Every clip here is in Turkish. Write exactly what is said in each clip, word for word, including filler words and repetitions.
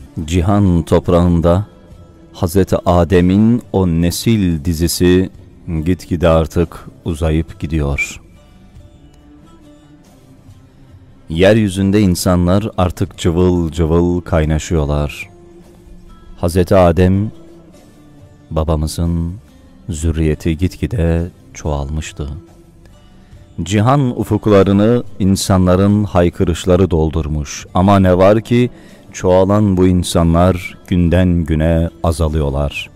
Cihan toprağında Hazreti Adem'in o nesil dizisi gitgide artık uzayıp gidiyor. Yeryüzünde insanlar artık cıvıl cıvıl kaynaşıyorlar. Hazreti Adem babamızın zürriyeti gitgide çoğalmıştı. Cihan ufuklarını insanların haykırışları doldurmuş. Ama ne var ki çoğalan bu insanlar günden güne azalıyorlar.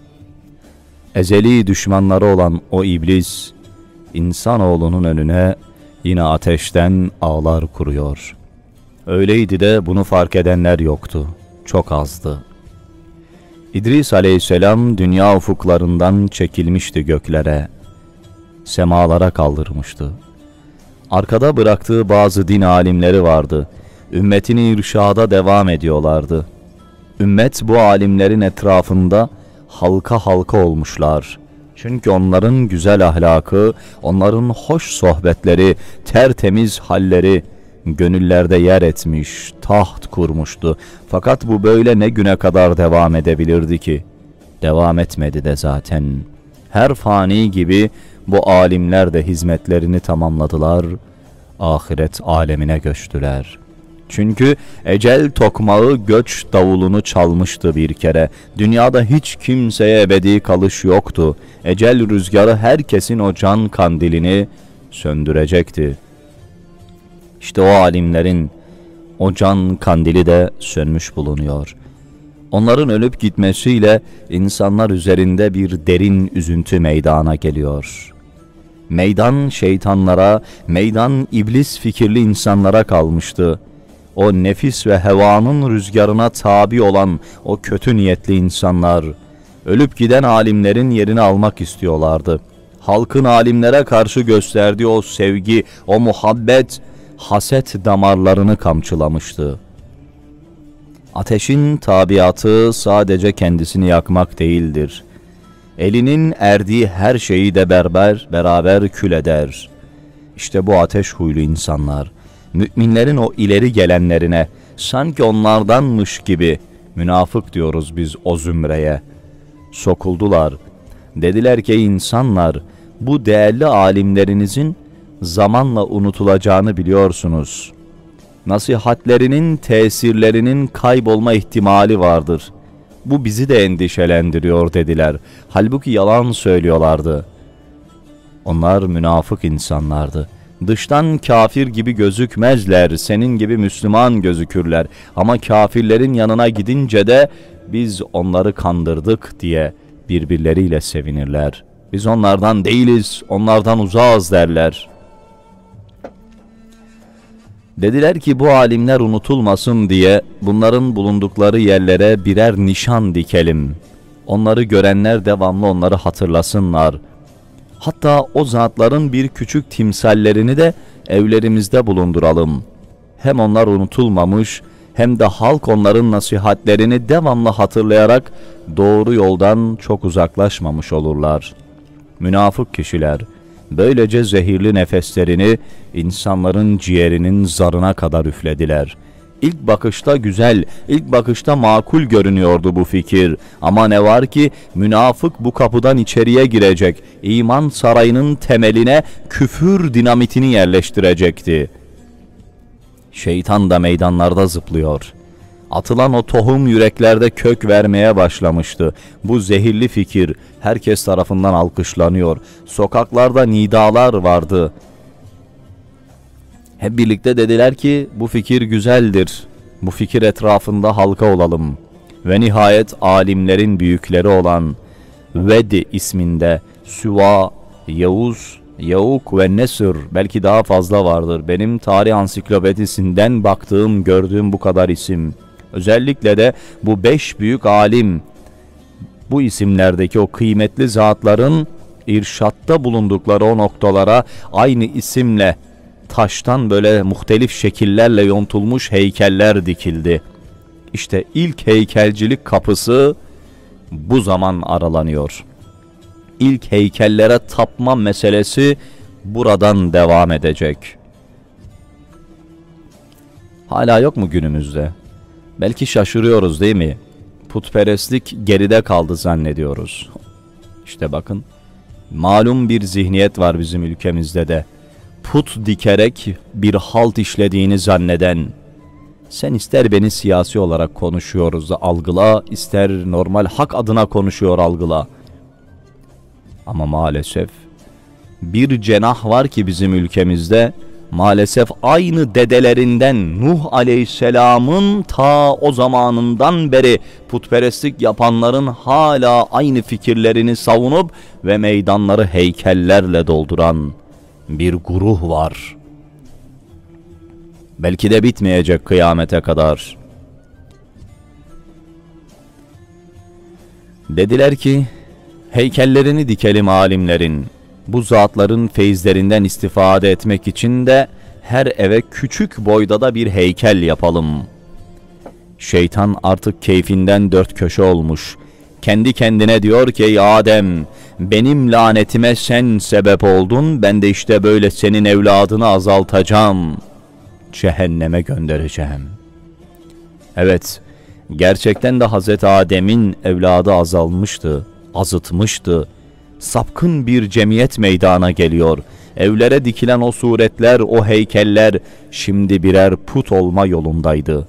Ezeli düşmanları olan o iblis, insanoğlunun önüne yine ateşten ağlar kuruyor. Öyleydi de bunu fark edenler yoktu, çok azdı. İdris aleyhisselam dünya ufuklarından çekilmişti göklere, semalara kaldırmıştı. Arkada bıraktığı bazı din alimleri vardı. Ümmetini irşada devam ediyorlardı. Ümmet bu alimlerin etrafında halka halka olmuşlar. Çünkü onların güzel ahlakı, onların hoş sohbetleri, tertemiz halleri gönüllerde yer etmiş, taht kurmuştu. Fakat bu böyle ne güne kadar devam edebilirdi ki? Devam etmedi de zaten. Her fani gibi bu alimler de hizmetlerini tamamladılar, ahiret alemine göçtüler. Çünkü ecel tokmağı göç davulunu çalmıştı bir kere. Dünyada hiç kimseye ebedi kalış yoktu. Ecel rüzgarı herkesin o can kandilini söndürecekti. İşte o alimlerin o can kandili de sönmüş bulunuyor. Onların ölüp gitmesiyle insanlar üzerinde bir derin üzüntü meydana geliyor. Meydan şeytanlara, meydan iblis fikirli insanlara kalmıştı. O nefis ve hevanın rüzgarına tabi olan o kötü niyetli insanlar, ölüp giden alimlerin yerini almak istiyorlardı. Halkın alimlere karşı gösterdiği o sevgi, o muhabbet, haset damarlarını kamçılamıştı. Ateşin tabiatı sadece kendisini yakmak değildir. Elinin erdiği her şeyi de berber, beraber kül eder. İşte bu ateş huylu insanlar, müminlerin o ileri gelenlerine, sanki onlardanmış gibi, münafık diyoruz biz o zümreye, sokuldular. Dediler ki insanlar, bu değerli alimlerinizin zamanla unutulacağını biliyorsunuz. Nasihatlerinin tesirlerinin kaybolma ihtimali vardır. Bu bizi de endişelendiriyor dediler. Halbuki yalan söylüyorlardı. Onlar münafık insanlardı. Dıştan kafir gibi gözükmezler, senin gibi Müslüman gözükürler. Ama kafirlerin yanına gidince de biz onları kandırdık diye birbirleriyle sevinirler. Biz onlardan değiliz, onlardan uzağız derler. Dediler ki bu alimler unutulmasın diye bunların bulundukları yerlere birer nişan dikelim. Onları görenler devamlı onları hatırlasınlar. Hatta o zatların bir küçük timsallerini de evlerimizde bulunduralım. Hem onlar unutulmamış hem de halk onların nasihatlerini devamlı hatırlayarak doğru yoldan çok uzaklaşmamış olurlar. Münafık kişiler böylece zehirli nefeslerini insanların ciğerinin zarına kadar üflediler. İlk bakışta güzel, ilk bakışta makul görünüyordu bu fikir. Ama ne var ki münafık bu kapıdan içeriye girecek, iman sarayının temeline küfür dinamitini yerleştirecekti. Şeytan da meydanlarda zıplıyor. Atılan o tohum yüreklerde kök vermeye başlamıştı. Bu zehirli fikir herkes tarafından alkışlanıyor. Sokaklarda nidalar vardı. Hep birlikte dediler ki bu fikir güzeldir. Bu fikir etrafında halka olalım. Ve nihayet alimlerin büyükleri olan Vedi isminde Süva, Yavuz, Yavuk ve Nesr, belki daha fazla vardır. Benim tarih ansiklopedisinden baktığım, gördüğüm bu kadar isim. Özellikle de bu beş büyük alim, bu isimlerdeki o kıymetli zatların irşatta bulundukları o noktalara aynı isimle taştan böyle muhtelif şekillerle yontulmuş heykeller dikildi. İşte ilk heykelcilik kapısı bu zaman aralanıyor. İlk heykellere tapma meselesi buradan devam edecek. Hala yok mu günümüzde? Belki şaşırıyoruz değil mi? putperestlik geride kaldı zannediyoruz. İşte bakın, malum bir zihniyet var bizim ülkemizde de. Put dikerek bir halt işlediğini zanneden, sen ister beni siyasi olarak konuşuyoruz algıla, ister normal hak adına konuşuyor algıla. Ama maalesef bir cenah var ki bizim ülkemizde, maalesef aynı dedelerinden Nuh Aleyhisselam'ın ta o zamanından beri putperestlik yapanların hala aynı fikirlerini savunup ve meydanları heykellerle dolduran bir güruh var. Belki de bitmeyecek kıyamete kadar. Dediler ki, heykellerini dikelim alimlerin. Bu zatların feyizlerinden istifade etmek için de her eve küçük boyda da bir heykel yapalım. Şeytan artık keyfinden dört köşe olmuş. Kendi kendine diyor ki, ey Adem, benim lanetime sen sebep oldun, ben de işte böyle senin evladını azaltacağım, cehenneme göndereceğim. Evet, gerçekten de Hazreti Adem'in evladı azalmıştı, azıtmıştı. Sapkın bir cemiyet meydana geliyor. Evlere dikilen o suretler, o heykeller şimdi birer put olma yolundaydı.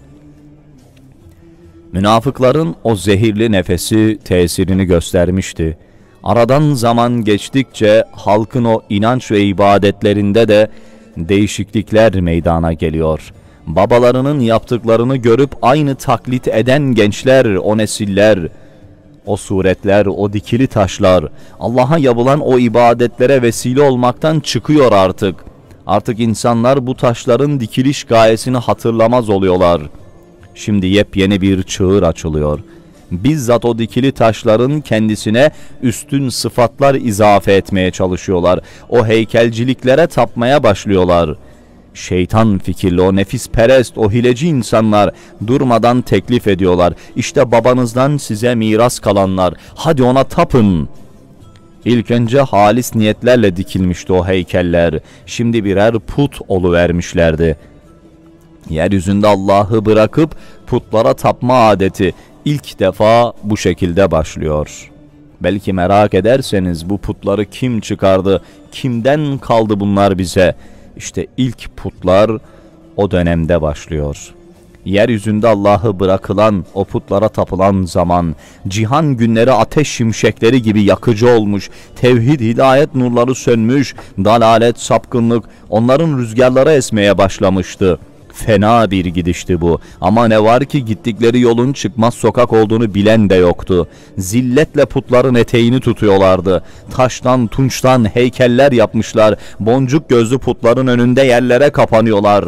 Münafıkların o zehirli nefesi tesirini göstermişti. Aradan zaman geçtikçe halkın o inanç ve ibadetlerinde de değişiklikler meydana geliyor. Babalarının yaptıklarını görüp aynı taklit eden gençler, o nesiller, o suretler, o dikili taşlar, Allah'a yapılan o ibadetlere vesile olmaktan çıkıyor artık. Artık insanlar bu taşların dikiliş gayesini hatırlamaz oluyorlar. Şimdi yepyeni bir çığır açılıyor. Bizzat o dikili taşların kendisine üstün sıfatlar izafe etmeye çalışıyorlar. O heykelciliklere tapmaya başlıyorlar. Şeytan fikirli, o nefisperest, o hileci insanlar durmadan teklif ediyorlar. İşte babanızdan size miras kalanlar, hadi ona tapın. İlk önce halis niyetlerle dikilmişti o heykeller. Şimdi birer put oluvermişlerdi. Yeryüzünde Allah'ı bırakıp putlara tapma adeti ilk defa bu şekilde başlıyor. Belki merak ederseniz bu putları kim çıkardı, kimden kaldı bunlar bize? İşte ilk putlar o dönemde başlıyor. Yeryüzünde Allah'ı bırakılan, o putlara tapılan zaman, cihan günleri ateş şimşekleri gibi yakıcı olmuş, tevhid, hidayet nurları sönmüş, dalalet, sapkınlık onların rüzgarlara esmeye başlamıştı. Fena bir gidişti bu. Ama ne var ki gittikleri yolun çıkmaz sokak olduğunu bilen de yoktu. Zilletle putların eteğini tutuyorlardı. Taştan, tunçtan heykeller yapmışlar. Boncuk gözlü putların önünde yerlere kapanıyorlar.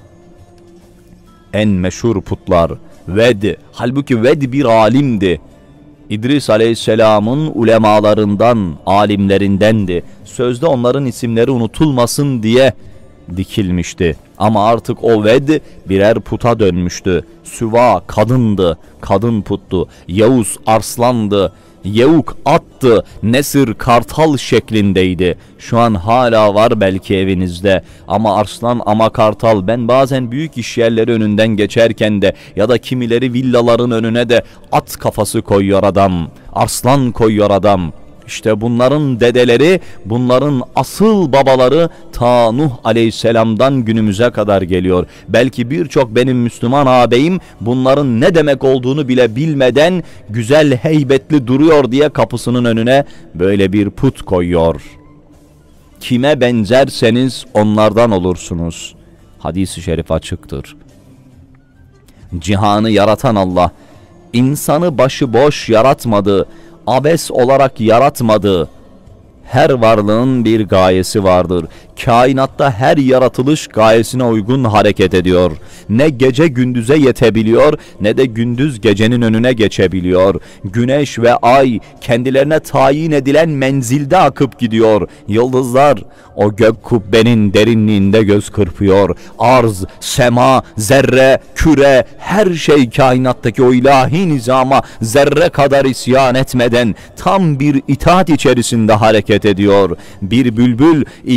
En meşhur putlar Ved. Halbuki Ved bir alimdi. İdris Aleyhisselam'ın ulemalarından, alimlerindendi. Sözde onların isimleri unutulmasın diye dikilmişti. Ama artık o Ved birer puta dönmüştü. Süva kadındı, kadın puttu. Yavuz arslandı. Yevuk attı. Nesir kartal şeklindeydi. Şu an hala var belki evinizde. Ama arslan ama kartal. Ben bazen büyük iş yerleri önünden geçerken de ya da kimileri villaların önüne de at kafası koyuyor adam. Arslan koyuyor adam. İşte bunların dedeleri, bunların asıl babaları ta Nuh Aleyhisselam'dan günümüze kadar geliyor. Belki birçok benim Müslüman ağabeyim bunların ne demek olduğunu bile bilmeden güzel heybetli duruyor diye kapısının önüne böyle bir put koyuyor. Kime benzerseniz onlardan olursunuz. Hadis-i şerif açıktır. Cihanı yaratan Allah, insanı başıboş yaratmadı, abes olarak yaratmadı. Her varlığın bir gayesi vardır. Kainatta her yaratılış gayesine uygun hareket ediyor. Ne gece gündüze yetebiliyor, ne de gündüz gecenin önüne geçebiliyor. Güneş ve ay kendilerine tayin edilen menzilde akıp gidiyor. Yıldızlar o gök kubbenin derinliğinde göz kırpıyor. Arz, sema, zerre, küre, her şey kainattaki o ilahi nizama zerre kadar isyan etmeden tam bir itaat içerisinde hareket ediyor. Bir bülbül iğne ucu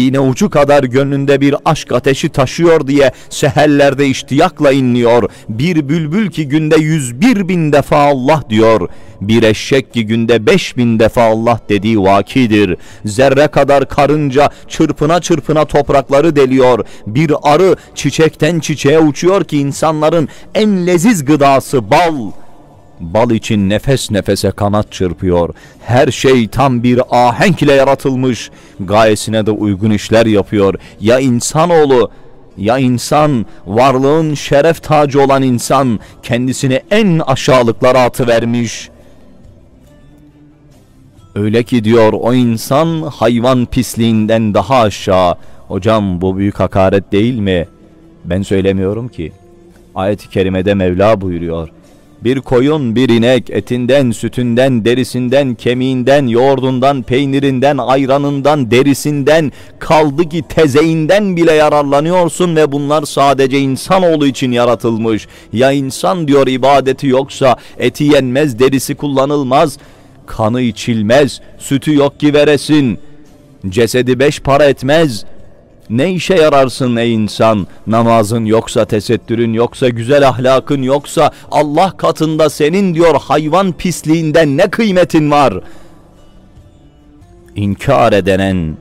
şu kadar gönlünde bir aşk ateşi taşıyor diye seherlerde iştiyakla inliyor. Bir bülbül ki günde yüz bir bin defa Allah diyor. Bir eşek ki günde beş bin defa Allah dediği vakidir. Zerre kadar karınca çırpına çırpına toprakları deliyor. Bir arı çiçekten çiçeğe uçuyor ki insanların en leziz gıdası bal. Bal için nefes nefese kanat çırpıyor. Her şey tam bir ahenk ile yaratılmış. Gayesine de uygun işler yapıyor. Ya insanoğlu, ya insan, varlığın şeref tacı olan insan kendisini en aşağılıklara atıvermiş. Öyle ki diyor o insan hayvan pisliğinden daha aşağı. Hocam bu büyük hakaret değil mi? Ben söylemiyorum ki. Ayet-i kerimede Mevla buyuruyor. Bir koyun, bir inek, etinden, sütünden, derisinden, kemiğinden, yoğurdundan, peynirinden, ayranından, derisinden, kaldı ki tezeğinden bile yararlanıyorsun ve bunlar sadece insanoğlu için yaratılmış. Ya insan diyor ibadeti yoksa eti yenmez, derisi kullanılmaz, kanı içilmez, sütü yok ki veresin, cesedi beş para etmez. Ne işe yararsın ey insan? Namazın yoksa, tesettürün yoksa, güzel ahlakın yoksa, Allah katında senin diyor hayvan pisliğinden ne kıymetin var? İnkar edenen,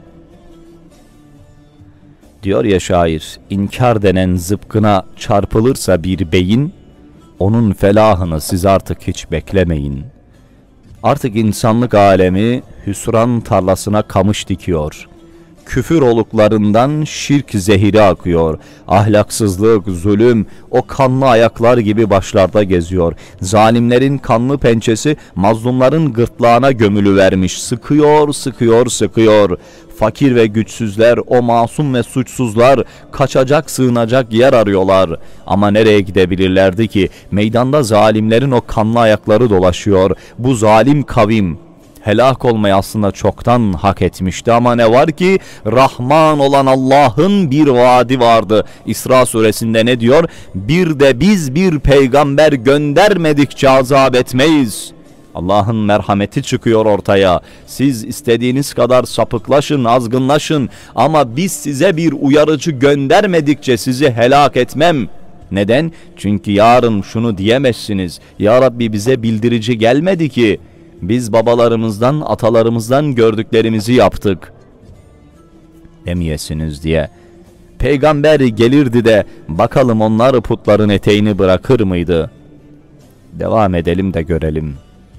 diyor ya şair, inkar denen zıpkına çarpılırsa bir beyin, onun felahını siz artık hiç beklemeyin. Artık insanlık alemi hüsran tarlasına kamış dikiyor. Küfür oluklarından şirk zehiri akıyor. Ahlaksızlık, zulüm o kanlı ayaklar gibi başlarda geziyor. Zalimlerin kanlı pençesi mazlumların gırtlağına gömülüvermiş. Sıkıyor, sıkıyor, sıkıyor. Fakir ve güçsüzler, o masum ve suçsuzlar kaçacak, sığınacak yer arıyorlar. Ama nereye gidebilirlerdi ki? Meydanda zalimlerin o kanlı ayakları dolaşıyor. Bu zalim kavim helak olmayı aslında çoktan hak etmişti ama ne var ki Rahman olan Allah'ın bir vaadi vardı. İsra suresinde ne diyor? Bir de biz bir peygamber göndermedikçe azap etmeyiz. Allah'ın merhameti çıkıyor ortaya. Siz istediğiniz kadar sapıklaşın, azgınlaşın ama biz size bir uyarıcı göndermedikçe sizi helak etmem. Neden? Çünkü yarın şunu diyemezsiniz. Ya Rabbi bize bildirici gelmedi ki. Biz babalarımızdan, atalarımızdan gördüklerimizi yaptık demeyesiniz diye. Peygamber gelirdi de bakalım onlar putların eteğini bırakır mıydı? Devam edelim de görelim.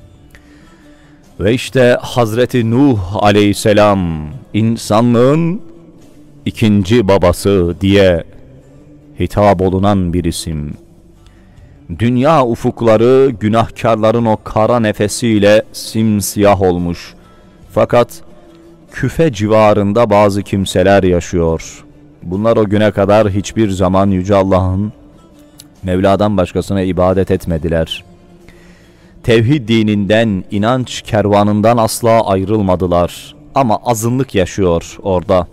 Ve işte Hazreti Nuh aleyhisselam insanlığın ikinci babası diye hitap olunan bir isim. Dünya ufukları günahkarların o kara nefesiyle simsiyah olmuş. Fakat Küfe civarında bazı kimseler yaşıyor. Bunlar o güne kadar hiçbir zaman Yüce Allah'ın Mevla'dan başkasına ibadet etmediler. Tevhid dininden, inanç kervanından asla ayrılmadılar. Ama azınlık yaşıyor orada.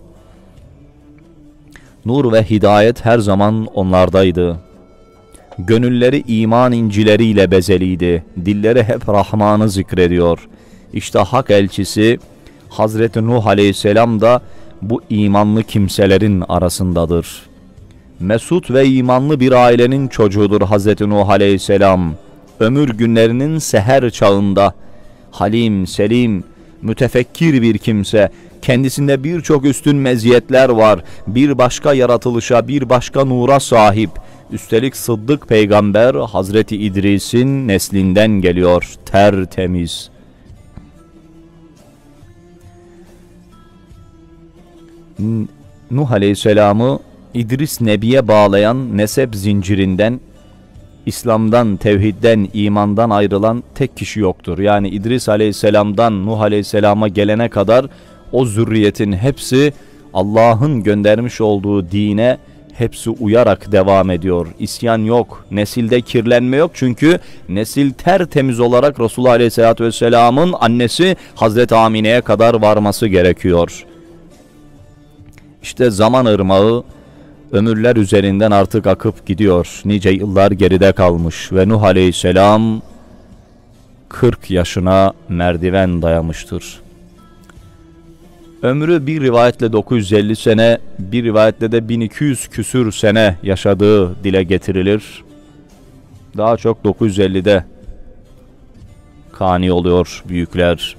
Nur ve hidayet her zaman onlardaydı. Gönülleri iman incileriyle bezeliydi. Dilleri hep Rahman'ı zikrediyor. İşte hak elçisi Hazreti Nuh Aleyhisselam da bu imanlı kimselerin arasındadır. Mesut ve imanlı bir ailenin çocuğudur Hazreti Nuh Aleyhisselam. Ömür günlerinin seher çağında halim, selim, mütefekkir bir kimse. Kendisinde birçok üstün meziyetler var. Bir başka yaratılışa, bir başka nura sahip. Üstelik Sıddık peygamber Hazreti İdris'in neslinden geliyor. Tertemiz. Nuh Aleyhisselam'ı İdris Nebi'ye bağlayan nesep zincirinden, İslam'dan, tevhidden, imandan ayrılan tek kişi yoktur. Yani İdris Aleyhisselam'dan Nuh Aleyhisselam'a gelene kadar o zürriyetin hepsi Allah'ın göndermiş olduğu dine hepsi uyarak devam ediyor. İsyan yok, nesilde kirlenme yok çünkü nesil tertemiz olarak Resulullah Aleyhisselatü Vesselam'ın annesi Hazreti Amine'ye kadar varması gerekiyor. İşte zaman ırmağı ömürler üzerinden artık akıp gidiyor. Nice yıllar geride kalmış ve Nuh Aleyhisselam kırk yaşına merdiven dayamıştır. Ömrü bir rivayetle dokuz yüz elli sene, bir rivayetle de bin iki yüz küsür sene yaşadığı dile getirilir. Daha çok dokuz yüz ellide kani oluyor büyükler.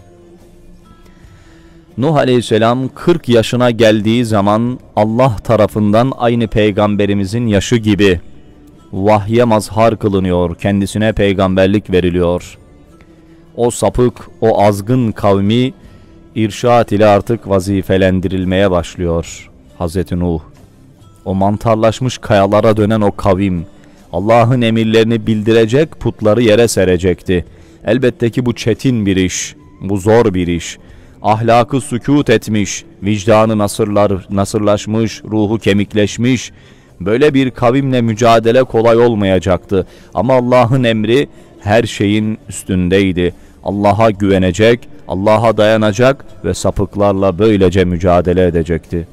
Nuh Aleyhisselam kırk yaşına geldiği zaman Allah tarafından aynı peygamberimizin yaşı gibi vahye mazhar kılınıyor, kendisine peygamberlik veriliyor. O sapık, o azgın kavmi irşat ile artık vazifelendirilmeye başlıyor Hazreti Nuh. O mantarlaşmış kayalara dönen o kavim, Allah'ın emirlerini bildirecek, putları yere serecekti. Elbette ki bu çetin bir iş, bu zor bir iş. Ahlakı sükût etmiş, vicdanı nasırlar, nasırlaşmış, ruhu kemikleşmiş. Böyle bir kavimle mücadele kolay olmayacaktı. Ama Allah'ın emri her şeyin üstündeydi. Allah'a güvenecek, Allah'a dayanacak ve sapıklarla böylece mücadele edecekti.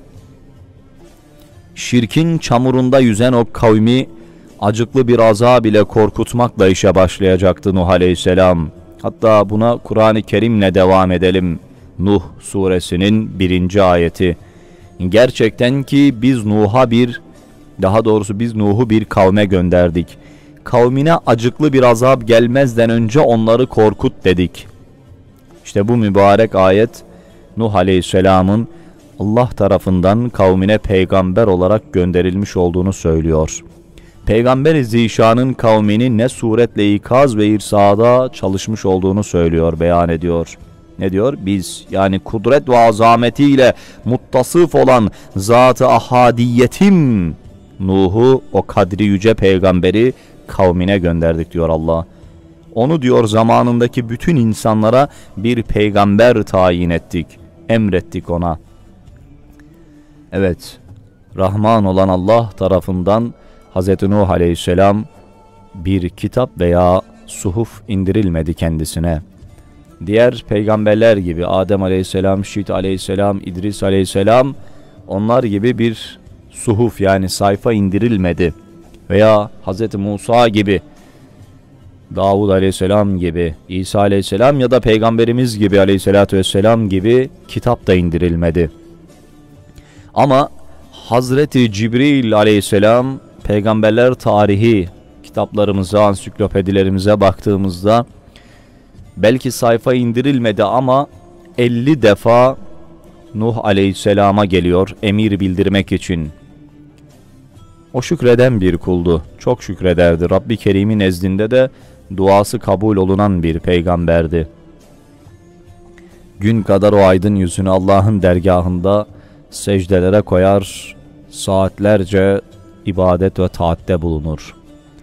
Şirkin çamurunda yüzen o kavmi acıklı bir azab ile korkutmakla işe başlayacaktı Nuh Aleyhisselam. Hatta buna Kur'an-ı Kerim'le devam edelim. Nuh suresinin birinci ayeti. Gerçekten ki biz Nuh'a bir, daha doğrusu biz Nuh'u bir kavme gönderdik. Kavmine acıklı bir azap gelmezden önce onları korkut dedik. İşte bu mübarek ayet Nuh Aleyhisselam'ın Allah tarafından kavmine peygamber olarak gönderilmiş olduğunu söylüyor. Peygamber-i Zişan'ın kavmini ne suretle ikaz ve irsada çalışmış olduğunu söylüyor, beyan ediyor. Ne diyor? Biz, yani kudret ve azametiyle muttasıf olan zat-ı ahadiyetim Nuh'u, o kadri yüce peygamberi kavmine gönderdik diyor Allah. Onu diyor zamanındaki bütün insanlara bir peygamber tayin ettik, emrettik ona. Evet, Rahman olan Allah tarafından Hazreti Nuh Aleyhisselam bir kitap veya suhuf indirilmedi kendisine. Diğer peygamberler gibi Adem Aleyhisselam, Şit Aleyhisselam, İdris Aleyhisselam, onlar gibi bir suhuf yani sayfa indirilmedi. Veya Hazreti Musa gibi, Davud Aleyhisselam gibi, İsa Aleyhisselam ya da Peygamberimiz gibi Aleyhisselatü Vesselam gibi kitap da indirilmedi. Ama Hazreti Cibril Aleyhisselam, peygamberler tarihi kitaplarımıza, ansiklopedilerimize baktığımızda belki sayfa indirilmedi ama elli defa Nuh Aleyhisselam'a geliyor emir bildirmek için. O şükreden bir kuldu, çok şükrederdi. Rabbi Kerim'in nezdinde de duası kabul olunan bir peygamberdi. Gün kadar o aydın yüzünü Allah'ın dergahında secdelere koyar, saatlerce ibadet ve taatte bulunur.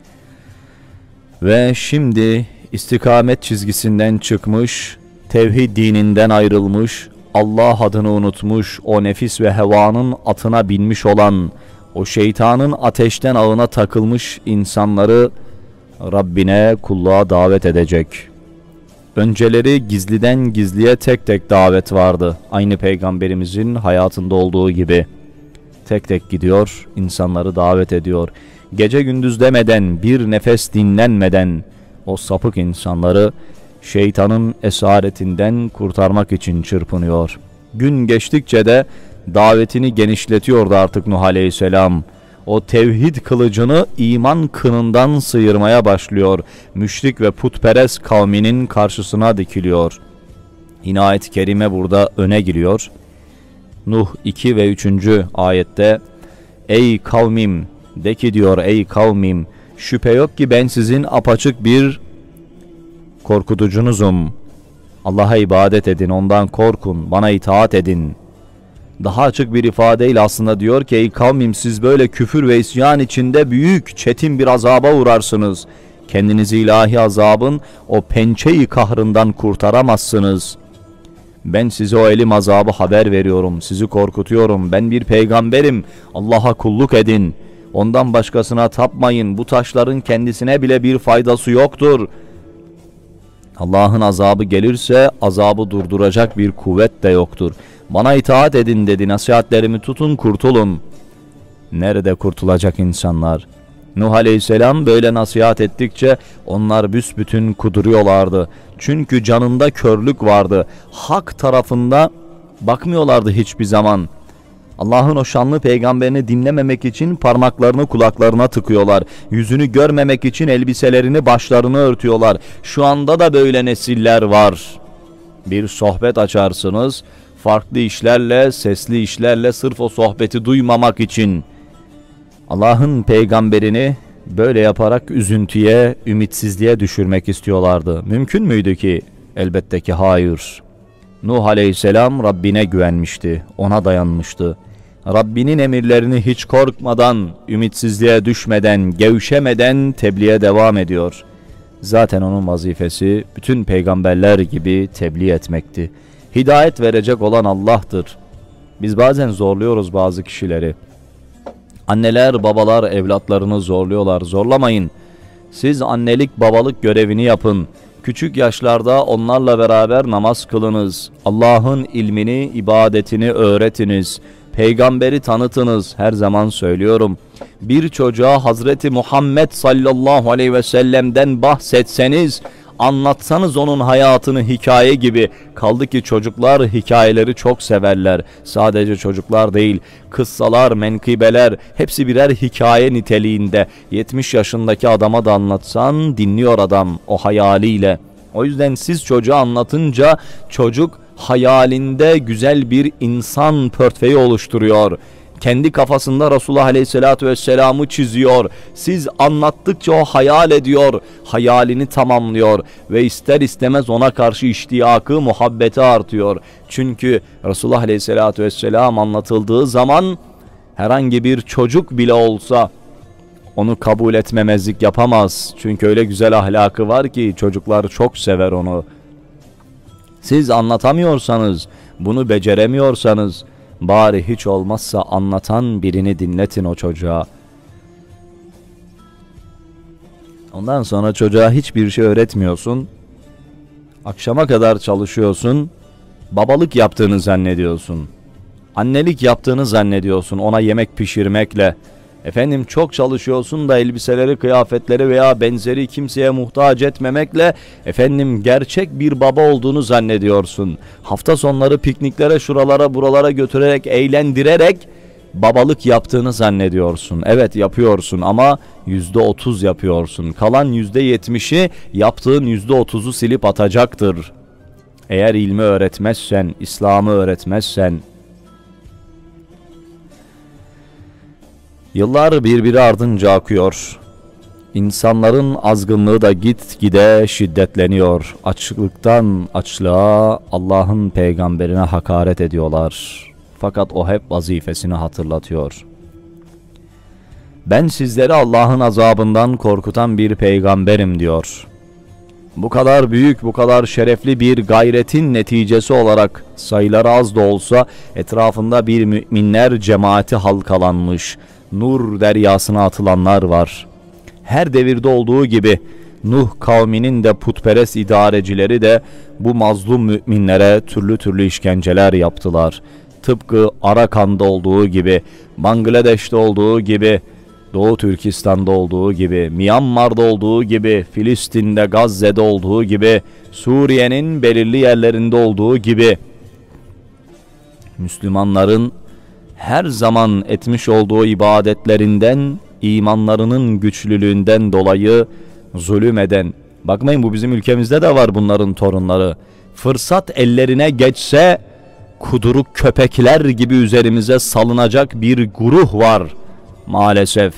Ve şimdi istikamet çizgisinden çıkmış, tevhid dininden ayrılmış, Allah adını unutmuş, o nefis ve hevanın atına binmiş olan, o şeytanın ateşten ağına takılmış insanları Rabbine kulluğa davet edecek. Önceleri gizliden gizliye tek tek davet vardı. Aynı peygamberimizin hayatında olduğu gibi. Tek tek gidiyor, insanları davet ediyor. Gece gündüz demeden, bir nefes dinlenmeden o sapık insanları şeytanın esaretinden kurtarmak için çırpınıyor. Gün geçtikçe de davetini genişletiyordu artık Nuh Aleyhisselam. O tevhid kılıcını iman kınından sıyırmaya başlıyor. Müşrik ve putperest kavminin karşısına dikiliyor. Yine ayet-i kerime burada öne giriyor. Nuh iki ve üçüncü ayette ey kavmim de ki diyor ey kavmim şüphe yok ki ben sizin apaçık bir korkutucunuzum. Allah'a ibadet edin, ondan korkun, bana itaat edin. Daha açık bir ifadeyle aslında diyor ki ey kavmim siz böyle küfür ve isyan içinde büyük, çetin bir azaba uğrarsınız. Kendinizi ilahi azabın o pençeyi kahrından kurtaramazsınız. Ben size o elim azabı haber veriyorum, sizi korkutuyorum. Ben bir peygamberim, Allah'a kulluk edin. Ondan başkasına tapmayın, bu taşların kendisine bile bir faydası yoktur. Allah'ın azabı gelirse azabı durduracak bir kuvvet de yoktur. Bana itaat edin dedi, nasihatlerimi tutun, kurtulun. Nerede kurtulacak insanlar? Nuh Aleyhisselam böyle nasihat ettikçe onlar büsbütün kuduruyorlardı. Çünkü canında körlük vardı. Hak tarafında Bakmıyorlardı hiçbir zaman. Allah'ın o şanlı peygamberini dinlememek için parmaklarını kulaklarına tıkıyorlar. Yüzünü görmemek için elbiselerini başlarını örtüyorlar. Şu anda da böyle nesiller var. Bir sohbet açarsınız, farklı işlerle, sesli işlerle sırf o sohbeti duymamak için. Allah'ın peygamberini böyle yaparak üzüntüye, ümitsizliğe düşürmek istiyorlardı. Mümkün müydü ki? Elbette ki hayır. Nuh aleyhisselam Rabbine güvenmişti, ona dayanmıştı. Rabbinin emirlerini hiç korkmadan, ümitsizliğe düşmeden, gevşemeden tebliğe devam ediyor. Zaten onun vazifesi bütün peygamberler gibi tebliğ etmekti. Hidayet verecek olan Allah'tır. Biz bazen zorluyoruz bazı kişileri. Anneler, babalar evlatlarını zorluyorlar. Zorlamayın. Siz annelik, babalık görevini yapın. Küçük yaşlarda onlarla beraber namaz kılınız. Allah'ın ilmini, ibadetini öğretiniz. Peygamberi tanıtınız. Her zaman söylüyorum. Bir çocuğa Hazreti Muhammed sallallahu aleyhi ve sellem'den bahsetseniz, anlatsanız onun hayatını hikaye gibi, kaldı ki çocuklar hikayeleri çok severler. Sadece çocuklar değil, kıssalar, menkıbeler hepsi birer hikaye niteliğinde. yetmiş yaşındaki adama da anlatsan dinliyor adam o hayaliyle. O yüzden siz çocuğa anlatınca çocuk hayalinde güzel bir insan portföyü oluşturuyor. Kendi kafasında Resulullah Aleyhisselatü Vesselam'ı çiziyor. Siz anlattıkça o hayal ediyor, hayalini tamamlıyor ve ister istemez ona karşı iştiyakı, muhabbeti artıyor. Çünkü Resulullah Aleyhisselatü Vesselam anlatıldığı zaman herhangi bir çocuk bile olsa onu kabul etmemezlik yapamaz. Çünkü öyle güzel ahlakı var ki çocuklar çok sever onu. Siz anlatamıyorsanız, bunu beceremiyorsanız, bari hiç olmazsa anlatan birini dinletin o çocuğa. Ondan sonra çocuğa hiçbir şey öğretmiyorsun. Akşama kadar çalışıyorsun. Babalık yaptığını zannediyorsun. Annelik yaptığını zannediyorsun ona yemek pişirmekle. Efendim çok çalışıyorsun da elbiseleri, kıyafetleri veya benzeri kimseye muhtaç etmemekle efendim gerçek bir baba olduğunu zannediyorsun. Hafta sonları pikniklere, şuralara, buralara götürerek, eğlendirerek babalık yaptığını zannediyorsun. Evet yapıyorsun ama yüzde otuz yapıyorsun. Kalan yüzde yetmişi yaptığın yüzde otuzu silip atacaktır. Eğer ilmi öğretmezsen, İslam'ı öğretmezsen. Yıllar birbiri ardınca akıyor. İnsanların azgınlığı da gitgide şiddetleniyor. Açlıktan açlığa, Allah'ın peygamberine hakaret ediyorlar. Fakat o hep vazifesini hatırlatıyor. Ben sizleri Allah'ın azabından korkutan bir peygamberim diyor. Bu kadar büyük, bu kadar şerefli bir gayretin neticesi olarak sayıları az da olsa etrafında bir müminler cemaati halkalanmış, nur deryasına atılanlar var. Her devirde olduğu gibi Nuh kavminin de putperest idarecileri de bu mazlum müminlere türlü türlü işkenceler yaptılar. Tıpkı Arakan'da olduğu gibi, Bangladeş'te olduğu gibi, Doğu Türkistan'da olduğu gibi, Myanmar'da olduğu gibi, Filistin'de, Gazze'de olduğu gibi, Suriye'nin belirli yerlerinde olduğu gibi Müslümanların her zaman etmiş olduğu ibadetlerinden, imanlarının güçlülüğünden dolayı zulüm eden, bakmayın bu bizim ülkemizde de var bunların torunları, fırsat ellerine geçse kuduruk köpekler gibi üzerimize salınacak bir güruh var maalesef.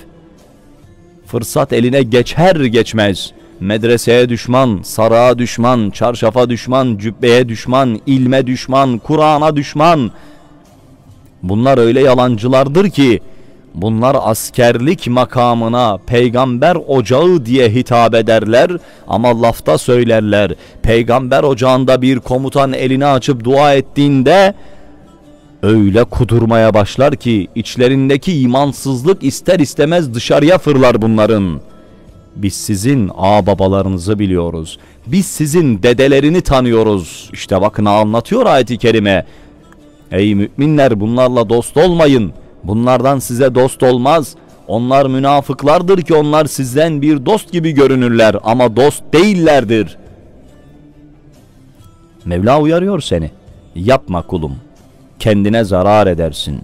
Fırsat eline geçer geçmez medreseye düşman, sarığa düşman, çarşafa düşman, cübbeye düşman, ilme düşman, Kur'an'a düşman. Bunlar öyle yalancılardır ki bunlar askerlik makamına peygamber ocağı diye hitap ederler ama lafta söylerler. Peygamber ocağında bir komutan elini açıp dua ettiğinde öyle kudurmaya başlar ki içlerindeki imansızlık ister istemez dışarıya fırlar bunların. Biz sizin ağababalarınızı biliyoruz. Biz sizin dedelerini tanıyoruz. İşte bakın anlatıyor ayet-i kerime. Ey müminler, bunlarla dost olmayın. Bunlardan size dost olmaz. Onlar münafıklardır ki onlar sizden bir dost gibi görünürler ama dost değillerdir. Mevla uyarıyor seni. Yapma kulum. kendine zarar edersin.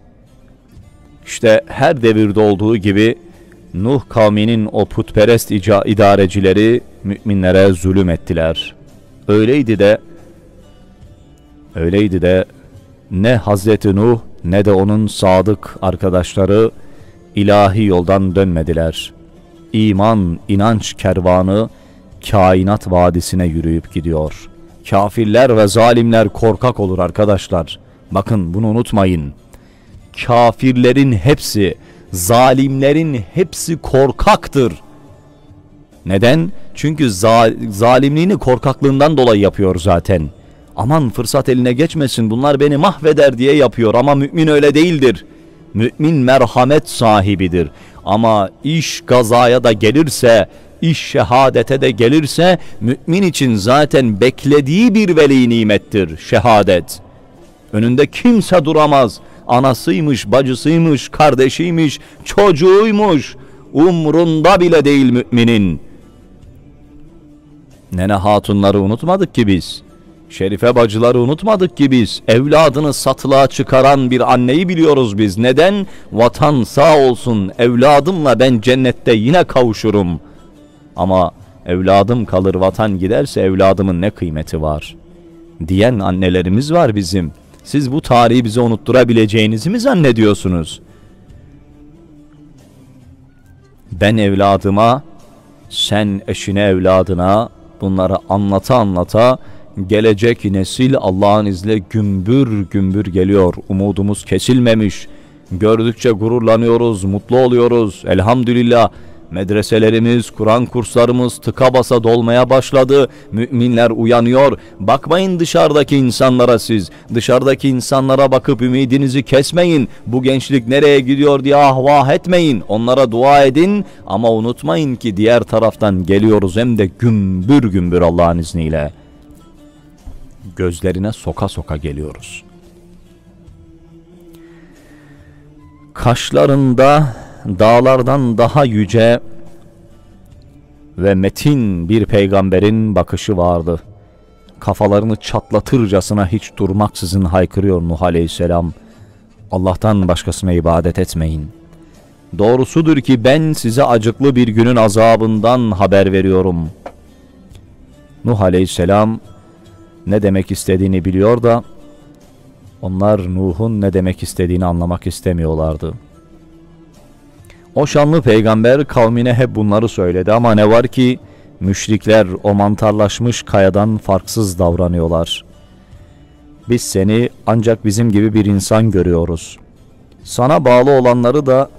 İşte her devirde olduğu gibi Nuh kavminin o putperest idarecileri müminlere zulüm ettiler. Öyleydi de öyleydi de ne Hazreti Nuh ne de onun sadık arkadaşları ilahi yoldan dönmediler. İman, inanç kervanı kainat vadisine yürüyüp gidiyor. Kafirler ve zalimler korkak olur arkadaşlar. Bakın bunu unutmayın. Kafirlerin hepsi, zalimlerin hepsi korkaktır. Neden? Çünkü zalimliğini korkaklığından dolayı yapıyor zaten. Aman fırsat eline geçmesin, bunlar beni mahveder diye yapıyor ama mümin öyle değildir. Mümin merhamet sahibidir. Ama iş gazaya da gelirse, iş şehadete de gelirse mümin için zaten beklediği bir veli nimettir şehadet. Önünde kimse duramaz. Anasıymış, bacısıymış, kardeşiymiş, çocuğuymuş. Umrunda bile değil müminin. Nene hatunları unutmadık ki biz. Şerife bacıları unutmadık ki biz. Evladını satılığa çıkaran bir anneyi biliyoruz biz. Neden? Vatan sağ olsun, evladımla ben cennette yine kavuşurum. Ama evladım kalır, vatan giderse evladımın ne kıymeti var diyen annelerimiz var bizim. Siz bu tarihi bize unutturabileceğinizi mi zannediyorsunuz? Ben evladıma, sen eşine, evladına bunları anlata anlata gelecek nesil Allah'ın izniyle gümbür gümbür geliyor. Umudumuz kesilmemiş. Gördükçe gururlanıyoruz, mutlu oluyoruz. Elhamdülillah medreselerimiz, Kur'an kurslarımız tıka basa dolmaya başladı. Müminler uyanıyor. Bakmayın dışarıdaki insanlara siz. Dışarıdaki insanlara bakıp ümidinizi kesmeyin. Bu gençlik nereye gidiyor diye ahvah etmeyin. Onlara dua edin ama unutmayın ki diğer taraftan geliyoruz hem de gümbür gümbür Allah'ın izniyle. Gözlerine soka soka geliyoruz. Kaşlarında dağlardan daha yüce ve metin bir peygamberin bakışı vardı. Kafalarını çatlatırcasına hiç durmaksızın haykırıyor Nuh Aleyhisselam. Allah'tan başkasına ibadet etmeyin. Doğrusudur ki ben size acıklı bir günün azabından haber veriyorum. Nuh Aleyhisselam ne demek istediğini biliyor da onlar Nuh'un ne demek istediğini anlamak istemiyorlardı. O şanlı peygamber kavmine hep bunları söyledi ama ne var ki müşrikler o mantarlaşmış kayadan farksız davranıyorlar. Biz seni ancak bizim gibi bir insan görüyoruz. Sana bağlı olanları da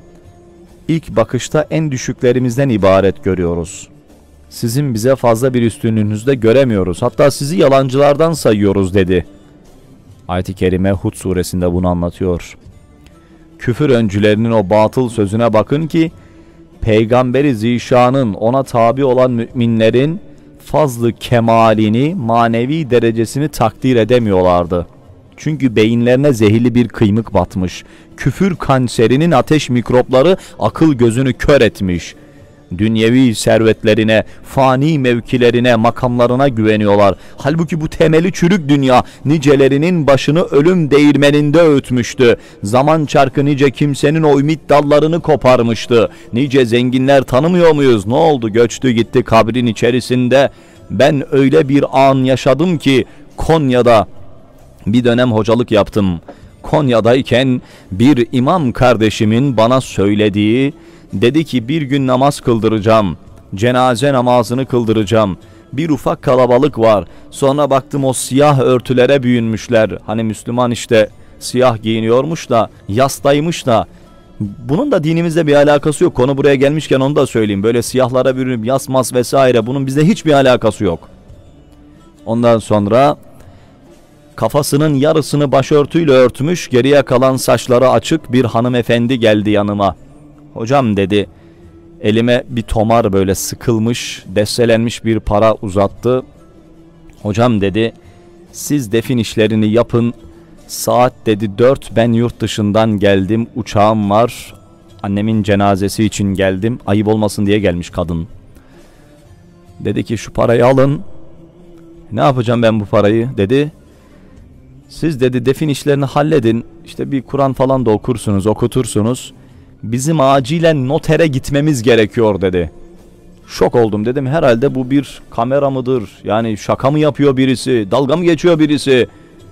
ilk bakışta en düşüklerimizden ibaret görüyoruz. Sizin bize fazla bir üstünlüğünüzü de göremiyoruz. Hatta sizi yalancılardan sayıyoruz dedi. Ayet-i Kerime Hud suresinde bunu anlatıyor. Küfür öncülerinin o batıl sözüne bakın ki Peygamberi Zişan'ın ona tabi olan müminlerin fazlı kemalini, manevi derecesini takdir edemiyorlardı. Çünkü beyinlerine zehirli bir kıymık batmış. Küfür kanserinin ateş mikropları akıl gözünü kör etmiş. Dünyevi servetlerine, fani mevkilerine, makamlarına güveniyorlar. Halbuki bu temeli çürük dünya nicelerinin başını ölüm değirmeninde öğütmüştü. Zaman çarkı nice kimsenin o ümit dallarını koparmıştı. Nice zenginler tanımıyor muyuz? Ne oldu? Göçtü gitti kabrin içerisinde. Ben öyle bir an yaşadım ki Konya'da bir dönem hocalık yaptım. Konya'dayken bir imam kardeşimin bana söylediği, dedi ki bir gün namaz kıldıracağım, cenaze namazını kıldıracağım. Bir ufak kalabalık var. Sonra baktım o siyah örtülere bürünmüşler. Hani Müslüman işte siyah giyiniyormuş da, yastaymış da. Bunun da dinimizde bir alakası yok. Konu buraya gelmişken onu da söyleyeyim. Böyle siyahlara bürünüp yasmas vesaire, bunun bizde hiçbir alakası yok. Ondan sonra kafasının yarısını başörtüyle örtmüş, geriye kalan saçları açık bir hanımefendi geldi yanıma. Hocam dedi, elime bir tomar böyle sıkılmış, destelenmiş bir para uzattı. Hocam dedi, siz defin işlerini yapın. Saat dedi dört, ben yurt dışından geldim, uçağım var. Annemin cenazesi için geldim. Ayıp olmasın diye gelmiş kadın. Dedi ki şu parayı alın. Ne yapacağım ben bu parayı dedi. Siz dedi defin işlerini halledin. İşte bir Kur'an falan da okursunuz, okutursunuz. Bizim acilen notere gitmemiz gerekiyor dedi. Şok oldum, dedim herhalde bu bir kamera mıdır? Yani şaka mı yapıyor birisi? Dalga mı geçiyor birisi?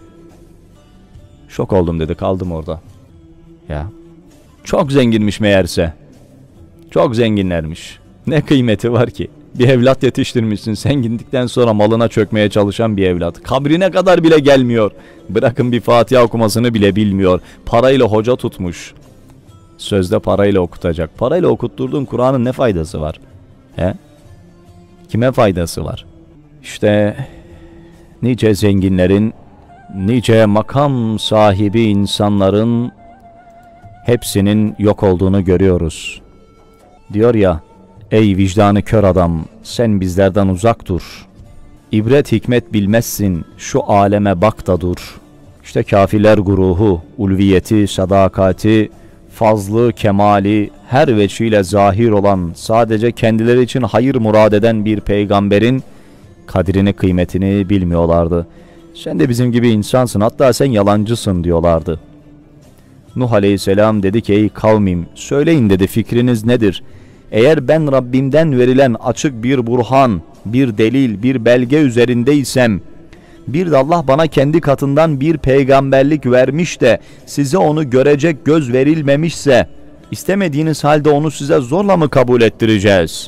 Şok oldum dedi, kaldım orada. Ya çok zenginmiş meğerse. Çok zenginlermiş. Ne kıymeti var ki? Bir evlat yetiştirmişsin, sen gittikten sonra malına çökmeye çalışan bir evlat. Kabrine kadar bile gelmiyor. Bırakın bir Fatiha okumasını bile bilmiyor. Parayla hoca tutmuş. Sözde parayla okutacak. Parayla okutturduğun Kur'an'ın ne faydası var? He? Kime faydası var? İşte nice zenginlerin, nice makam sahibi insanların hepsinin yok olduğunu görüyoruz. Diyor ya, ey vicdanı kör adam, sen bizlerden uzak dur. İbret hikmet bilmezsin, şu aleme bak da dur. İşte kafirler güruhu, ulviyeti, sadakati, fazlı, kemali, her veçiyle zahir olan, sadece kendileri için hayır murad eden bir peygamberin kadrini, kıymetini bilmiyorlardı. Sen de bizim gibi insansın, hatta sen yalancısın diyorlardı. Nuh aleyhisselam dedi ki, ey kavmim, söyleyin dedi, fikriniz nedir? Eğer ben Rabbimden verilen açık bir burhan, bir delil, bir belge üzerindeysem, bir de Allah bana kendi katından bir peygamberlik vermiş de size onu görecek göz verilmemişse, istemediğiniz halde onu size zorla mı kabul ettireceğiz?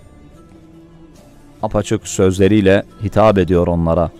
Apaçık sözleriyle hitap ediyor onlara.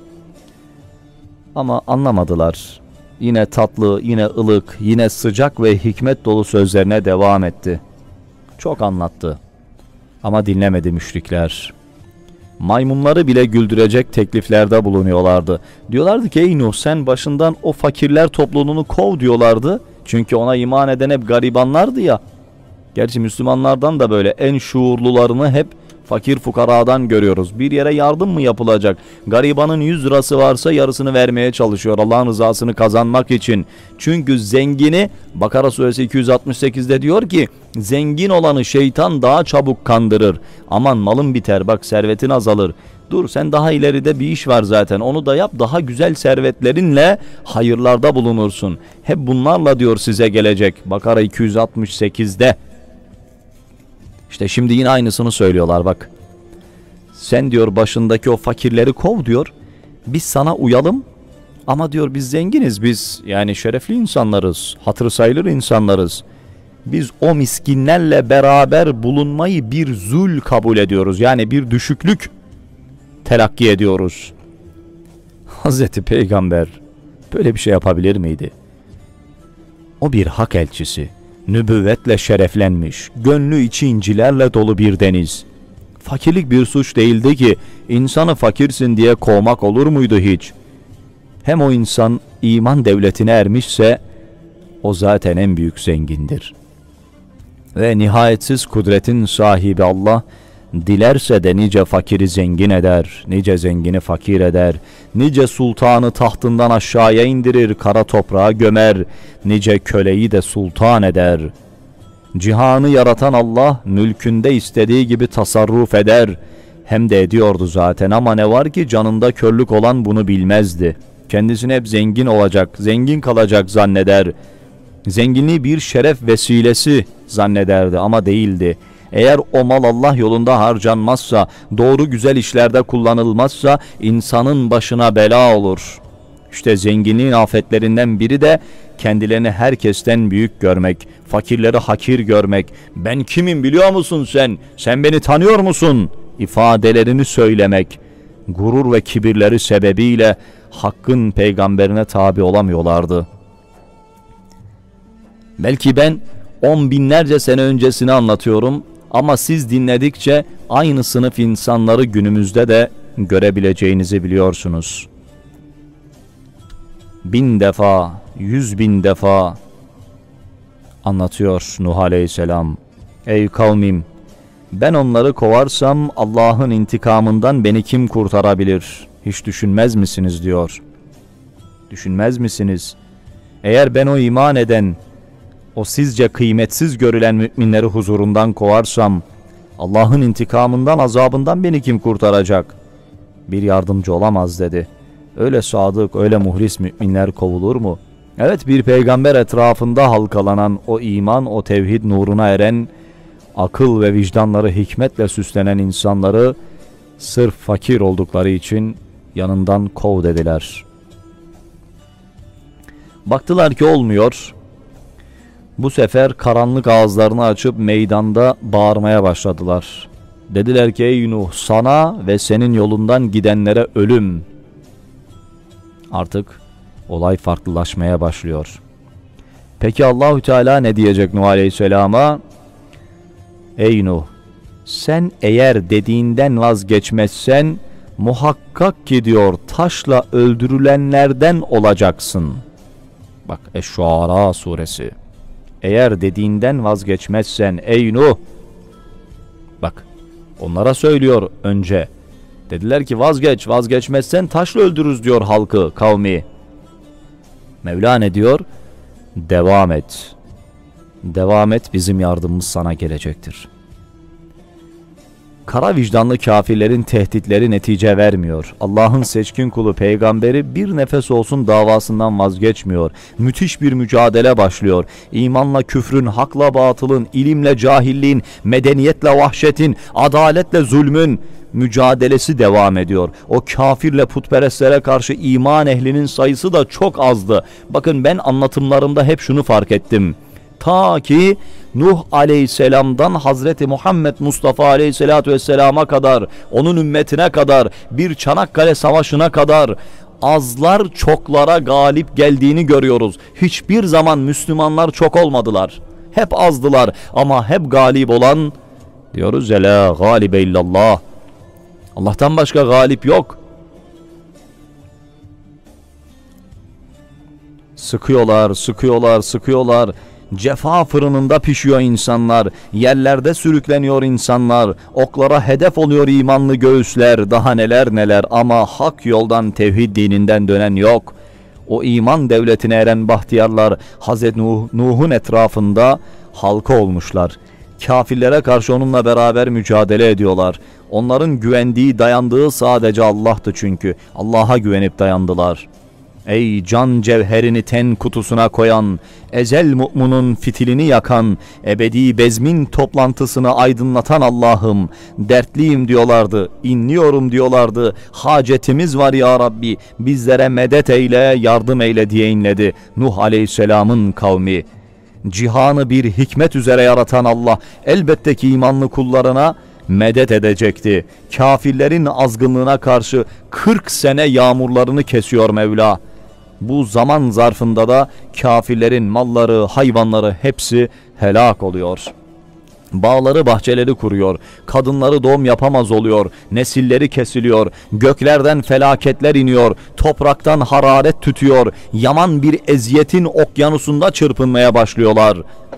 Ama anlamadılar. Yine tatlı, yine ılık, yine sıcak ve hikmet dolu sözlerine devam etti. Çok anlattı. Ama dinlemedi müşrikler. Maymunları bile güldürecek tekliflerde bulunuyorlardı. Diyorlardı ki, ey Nuh, sen başından o fakirler topluluğunu kov diyorlardı. Çünkü ona iman eden hep garibanlardı ya. Gerçi Müslümanlardan da böyle en şuurlularını hep fakir fukaradan görüyoruz. Bir yere yardım mı yapılacak? Garibanın yüz lirası varsa yarısını vermeye çalışıyor Allah'ın rızasını kazanmak için. Çünkü zengini, Bakara suresi iki yüz altmış sekizde diyor ki, zengin olanı şeytan daha çabuk kandırır. Aman malın biter, bak servetin azalır. Dur, sen daha ileride bir iş var zaten, onu da yap, daha güzel servetlerinle hayırlarda bulunursun. Hep bunlarla diyor size gelecek. Bakara iki yüz altmış sekizde. İşte şimdi yine aynısını söylüyorlar bak. Sen diyor başındaki o fakirleri kov diyor. Biz sana uyalım ama diyor biz zenginiz, biz yani şerefli insanlarız, hatırı sayılır insanlarız. Biz o miskinlerle beraber bulunmayı bir zul kabul ediyoruz. Yani bir düşüklük telakki ediyoruz. Hazreti Peygamber böyle bir şey yapabilir miydi? O bir hak elçisi. Nübüvvetle şereflenmiş, gönlü içi incilerle dolu bir deniz. Fakirlik bir suç değildi ki, insanı fakirsin diye kovmak olur muydu hiç? Hem o insan iman devletine ermişse, o zaten en büyük zengindir. Ve nihayetsiz kudretin sahibi Allah, dilerse de nice fakiri zengin eder, nice zengini fakir eder, nice sultanı tahtından aşağıya indirir, kara toprağa gömer, nice köleyi de sultan eder. Cihanı yaratan Allah, mülkünde istediği gibi tasarruf eder. Hem de ediyordu zaten, ama ne var ki canında körlük olan bunu bilmezdi. Kendisine hep zengin olacak, zengin kalacak zanneder. Zenginliği bir şeref vesilesi zannederdi ama değildi. Eğer o mal Allah yolunda harcanmazsa, doğru güzel işlerde kullanılmazsa insanın başına bela olur. İşte zenginliğin afetlerinden biri de kendilerini herkesten büyük görmek, fakirleri hakir görmek. Ben kimim biliyor musun sen? Sen beni tanıyor musun? İfadelerini söylemek. Gurur ve kibirleri sebebiyle Hakk'ın peygamberine tabi olamıyorlardı. Belki ben on binlerce sene öncesini anlatıyorum ama siz dinledikçe aynı sınıf insanları günümüzde de görebileceğinizi biliyorsunuz. Bin defa, yüz bin defa anlatıyor Nuh Aleyhisselam. Ey kavmim, ben onları kovarsam Allah'ın intikamından beni kim kurtarabilir? Hiç düşünmez misiniz diyor. Düşünmez misiniz? Eğer ben o iman eden, o sizce kıymetsiz görülen müminleri huzurundan kovarsam, Allah'ın intikamından, azabından beni kim kurtaracak? Bir yardımcı olamaz dedi. Öyle sadık, öyle muhlis müminler kovulur mu? Evet, bir peygamber etrafında halkalanan o iman, o tevhid nuruna eren, akıl ve vicdanları hikmetle süslenen insanları sırf fakir oldukları için yanından kov dediler. Baktılar ki olmuyor. Bu sefer karanlık ağızlarını açıp meydanda bağırmaya başladılar. Dediler ki ey Nuh, sana ve senin yolundan gidenlere ölüm. Artık olay farklılaşmaya başlıyor. Peki Allahü Teala ne diyecek Nuh Aleyhisselam'a? Ey Nuh, sen eğer dediğinden vazgeçmezsen muhakkak ki diyor taşla öldürülenlerden olacaksın. Bak Eş-Şuara suresi. Eğer dediğinden vazgeçmezsen ey Nuh, bak onlara söylüyor önce. Dediler ki vazgeç, vazgeçmezsen taşla öldürürüz diyor halkı, kavmi. Mevla ne diyor? Devam et. Devam et, bizim yardımımız sana gelecektir. Kara vicdanlı kafirlerin tehditleri netice vermiyor. Allah'ın seçkin kulu peygamberi bir nefes olsun davasından vazgeçmiyor. Müthiş bir mücadele başlıyor. İmanla küfrün, hakla batılın, ilimle cahilliğin, medeniyetle vahşetin, adaletle zulmün mücadelesi devam ediyor. O kafirle putperestlere karşı iman ehlinin sayısı da çok azdı. Bakın ben anlatımlarımda hep şunu fark ettim. Ta ki Nuh Aleyhisselam'dan Hazreti Muhammed Mustafa Aleyhisselatü Vesselam'a kadar, onun ümmetine kadar, bir Çanakkale Savaşı'na kadar azlar çoklara galip geldiğini görüyoruz. Hiçbir zaman Müslümanlar çok olmadılar. Hep azdılar ama hep galip olan, diyoruz ya, la galibe illallah. Allah'tan başka galip yok. Sıkıyorlar, sıkıyorlar, sıkıyorlar. Cefa fırınında pişiyor insanlar, yerlerde sürükleniyor insanlar, oklara hedef oluyor imanlı göğüsler, daha neler neler, ama hak yoldan, tevhid dininden dönen yok. O iman devletine eren bahtiyarlar Hazreti Nuh, Nuh'un etrafında halka olmuşlar. Kafirlere karşı onunla beraber mücadele ediyorlar. Onların güvendiği, dayandığı sadece Allah'tı çünkü. Allah'a güvenip dayandılar. Ey can cevherini ten kutusuna koyan, ezel mu'munun fitilini yakan, ebedi bezmin toplantısını aydınlatan Allah'ım, dertliyim diyorlardı, inliyorum diyorlardı, hacetimiz var ya Rabbi, bizlere medet eyle, yardım eyle diye inledi Nuh Aleyhisselam'ın kavmi. Cihanı bir hikmet üzere yaratan Allah elbette ki imanlı kullarına medet edecekti. Kafirlerin azgınlığına karşı kırk sene yağmurlarını kesiyor Mevla. Bu zaman zarfında da kafirlerin malları, hayvanları hepsi helak oluyor. Bağları, bahçeleri kuruyor, kadınları doğum yapamaz oluyor, nesilleri kesiliyor, göklerden felaketler iniyor, topraktan hararet tütüyor, yaman bir eziyetin okyanusunda çırpınmaya başlıyorlar.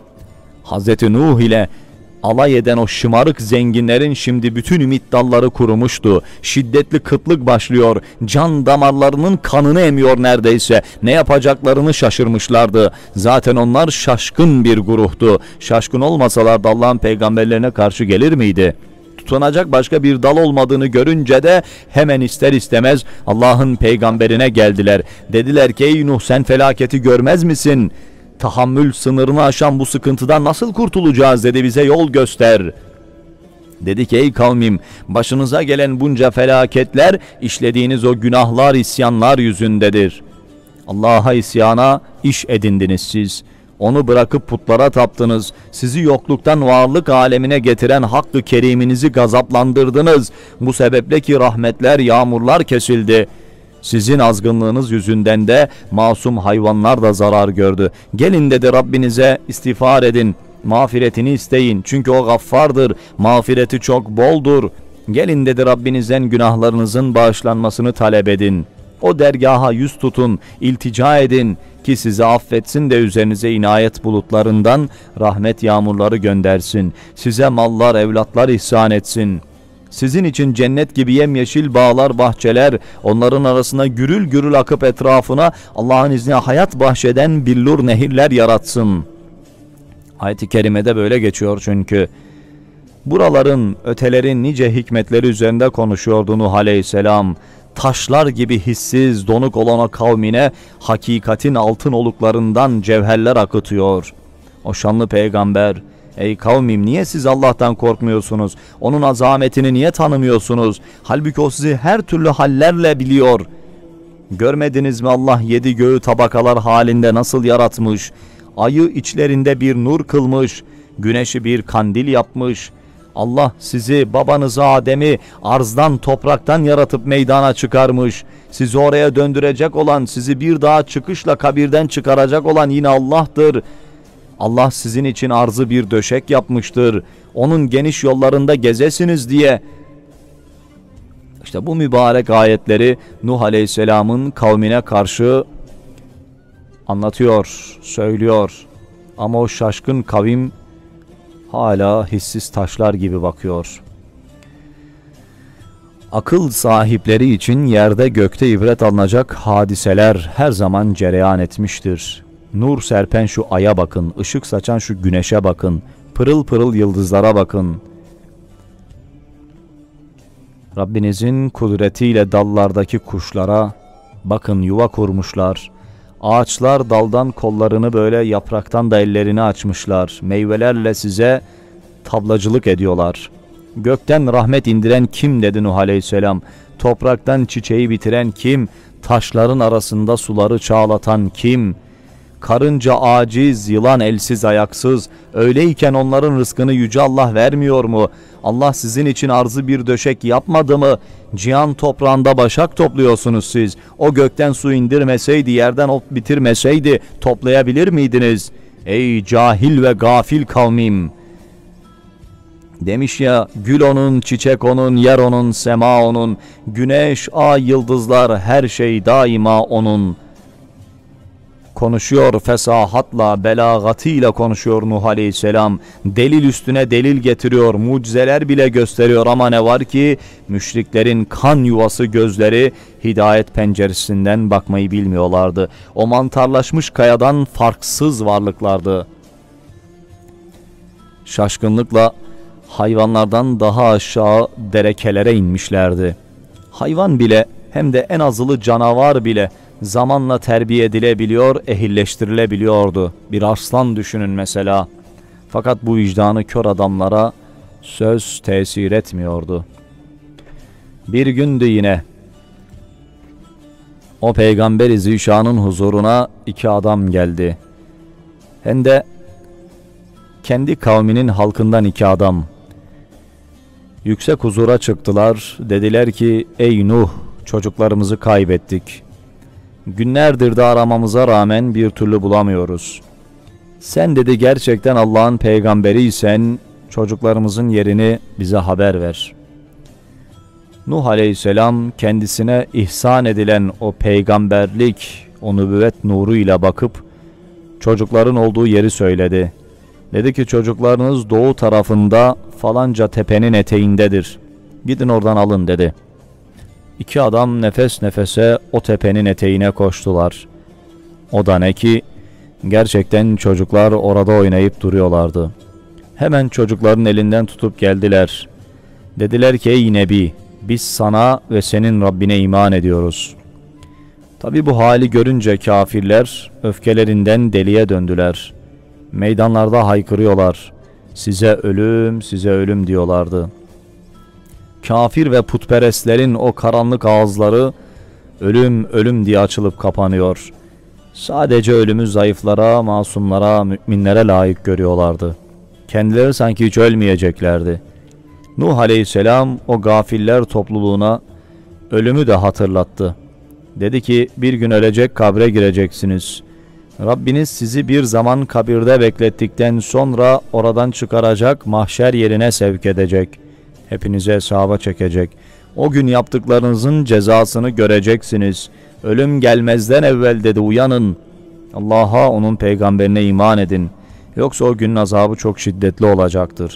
Hazreti Nuh ile alay eden o şımarık zenginlerin şimdi bütün ümit dalları kurumuştu. Şiddetli kıtlık başlıyor. Can damarlarının kanını emiyor neredeyse. Ne yapacaklarını şaşırmışlardı. Zaten onlar şaşkın bir guruhtu. Şaşkın olmasalar da Allah'ın peygamberlerine karşı gelir miydi? Tutunacak başka bir dal olmadığını görünce de hemen ister istemez Allah'ın peygamberine geldiler. Dediler ki ey Nuh, sen felaketi görmez misin? Tahammül sınırını aşan bu sıkıntıdan nasıl kurtulacağız dedi, bize yol göster. Dedi ki ey kavmim, başınıza gelen bunca felaketler işlediğiniz o günahlar, isyanlar yüzündedir. Allah'a isyana iş edindiniz siz. Onu bırakıp putlara taptınız. Sizi yokluktan varlık alemine getiren Hakkı Keriminizi gazaplandırdınız. Bu sebeple ki rahmetler, yağmurlar kesildi. Sizin azgınlığınız yüzünden de masum hayvanlar da zarar gördü. Gelin dedi Rabbinize istiğfar edin, mağfiretini isteyin. Çünkü o gaffardır, mağfireti çok boldur. Gelin dedi Rabbinizden günahlarınızın bağışlanmasını talep edin. O dergaha yüz tutun, iltica edin ki sizi affetsin de üzerinize inayet bulutlarından rahmet yağmurları göndersin. Size mallar, evlatlar ihsan etsin. Sizin için cennet gibi yemyeşil bağlar, bahçeler, onların arasına gürül gürül akıp etrafına Allah'ın izniyle hayat bahşeden billur nehirler yaratsın. Ayet-i kerimede böyle geçiyor çünkü. Buraların, ötelerin nice hikmetleri üzerinde konuşuyordu Nuh Aleyhisselam. taşlar gibi hissiz, donuk olan o kavmine hakikatin altın oluklarından cevherler akıtıyor. O şanlı peygamber, ey kavmim niye siz Allah'tan korkmuyorsunuz? Onun azametini niye tanımıyorsunuz? Halbuki o sizi her türlü hallerle biliyor. Görmediniz mi Allah yedi göğü tabakalar halinde nasıl yaratmış? Ayı içlerinde bir nur kılmış, güneşi bir kandil yapmış. Allah sizi, babanızı Adem'i arzdan, topraktan yaratıp meydana çıkarmış. Sizi oraya döndürecek olan, sizi bir daha çıkışla kabirden çıkaracak olan yine Allah'tır. Allah sizin için arzı bir döşek yapmıştır. Onun geniş yollarında gezesiniz diye. İşte bu mübarek ayetleri Nuh Aleyhisselam'ın kavmine karşı anlatıyor, söylüyor. Ama o şaşkın kavim hala hissiz taşlar gibi bakıyor. Akıl sahipleri için yerde gökte ibret alınacak hadiseler her zaman cereyan etmiştir. Nur serpen şu aya bakın, ışık saçan şu güneşe bakın, pırıl pırıl yıldızlara bakın. Rabbinizin kudretiyle dallardaki kuşlara bakın, yuva kurmuşlar. Ağaçlar daldan kollarını böyle, yapraktan da ellerini açmışlar. Meyvelerle size tablacılık ediyorlar. Gökten rahmet indiren kim dedi Nuh Aleyhisselam. Topraktan çiçeği bitiren kim? Taşların arasında suları çağlatan kim? Karınca aciz, yılan elsiz ayaksız. Öyleyken onların rızkını Yüce Allah vermiyor mu? Allah sizin için arzı bir döşek yapmadı mı? Cihan toprağında başak topluyorsunuz siz. O gökten su indirmeseydi, yerden ot bitirmeseydi toplayabilir miydiniz? Ey cahil ve gafil kavmim! Demiş ya, gül onun, çiçek onun, yer onun, sema onun. Güneş, ay, yıldızlar, her şey daima onun. Konuşuyor fesahatla, belagatıyla konuşuyor Nuh Aleyhisselam. Delil üstüne delil getiriyor, mucizeler bile gösteriyor ama ne var ki müşriklerin kan yuvası gözleri hidayet penceresinden bakmayı bilmiyorlardı. O mantarlaşmış kayadan farksız varlıklardı. Şaşkınlıkla hayvanlardan daha aşağı derekelere inmişlerdi. Hayvan bile, hem de en azılı canavar bile zamanla terbiye edilebiliyor, ehilleştirilebiliyordu. Bir arslan düşünün mesela. Fakat bu vicdanı kör adamlara söz tesir etmiyordu. Bir gündü yine. O Peygamber-i Zişan'ın huzuruna iki adam geldi. Hem de kendi kavminin halkından iki adam. Yüksek huzura çıktılar. Dediler ki, ey Nuh, çocuklarımızı kaybettik. Günlerdir de aramamıza rağmen bir türlü bulamıyoruz. Sen dedi gerçekten Allah'ın peygamberiysen çocuklarımızın yerini bize haber ver. Nuh Aleyhisselam kendisine ihsan edilen o peygamberlik, o nübüvvet nuruyla bakıp çocukların olduğu yeri söyledi. Dedi ki çocuklarınız doğu tarafında falanca tepenin eteğindedir. Gidin oradan alın dedi. İki adam nefes nefese o tepenin eteğine koştular. O da ne ki gerçekten çocuklar orada oynayıp duruyorlardı. Hemen çocukların elinden tutup geldiler. Dediler ki ey Nebi, biz sana ve senin Rabbine iman ediyoruz. Tabi bu hali görünce kafirler öfkelerinden deliye döndüler. Meydanlarda haykırıyorlar. Size ölüm, size ölüm diyorlardı. Kafir ve putperestlerin o karanlık ağızları ölüm ölüm diye açılıp kapanıyor. Sadece ölümü zayıflara, masumlara, müminlere layık görüyorlardı. Kendileri sanki hiç ölmeyeceklerdi. Nuh Aleyhisselam o gafiller topluluğuna ölümü de hatırlattı. Dedi ki bir gün ölecek, kabre gireceksiniz. Rabbiniz sizi bir zaman kabirde beklettikten sonra oradan çıkaracak, mahşer yerine sevk edecek. Hepinize hesaba çekecek. O gün yaptıklarınızın cezasını göreceksiniz. Ölüm gelmezden evvel dedi, uyanın. Allah'a, onun peygamberine iman edin. Yoksa o günün azabı çok şiddetli olacaktır.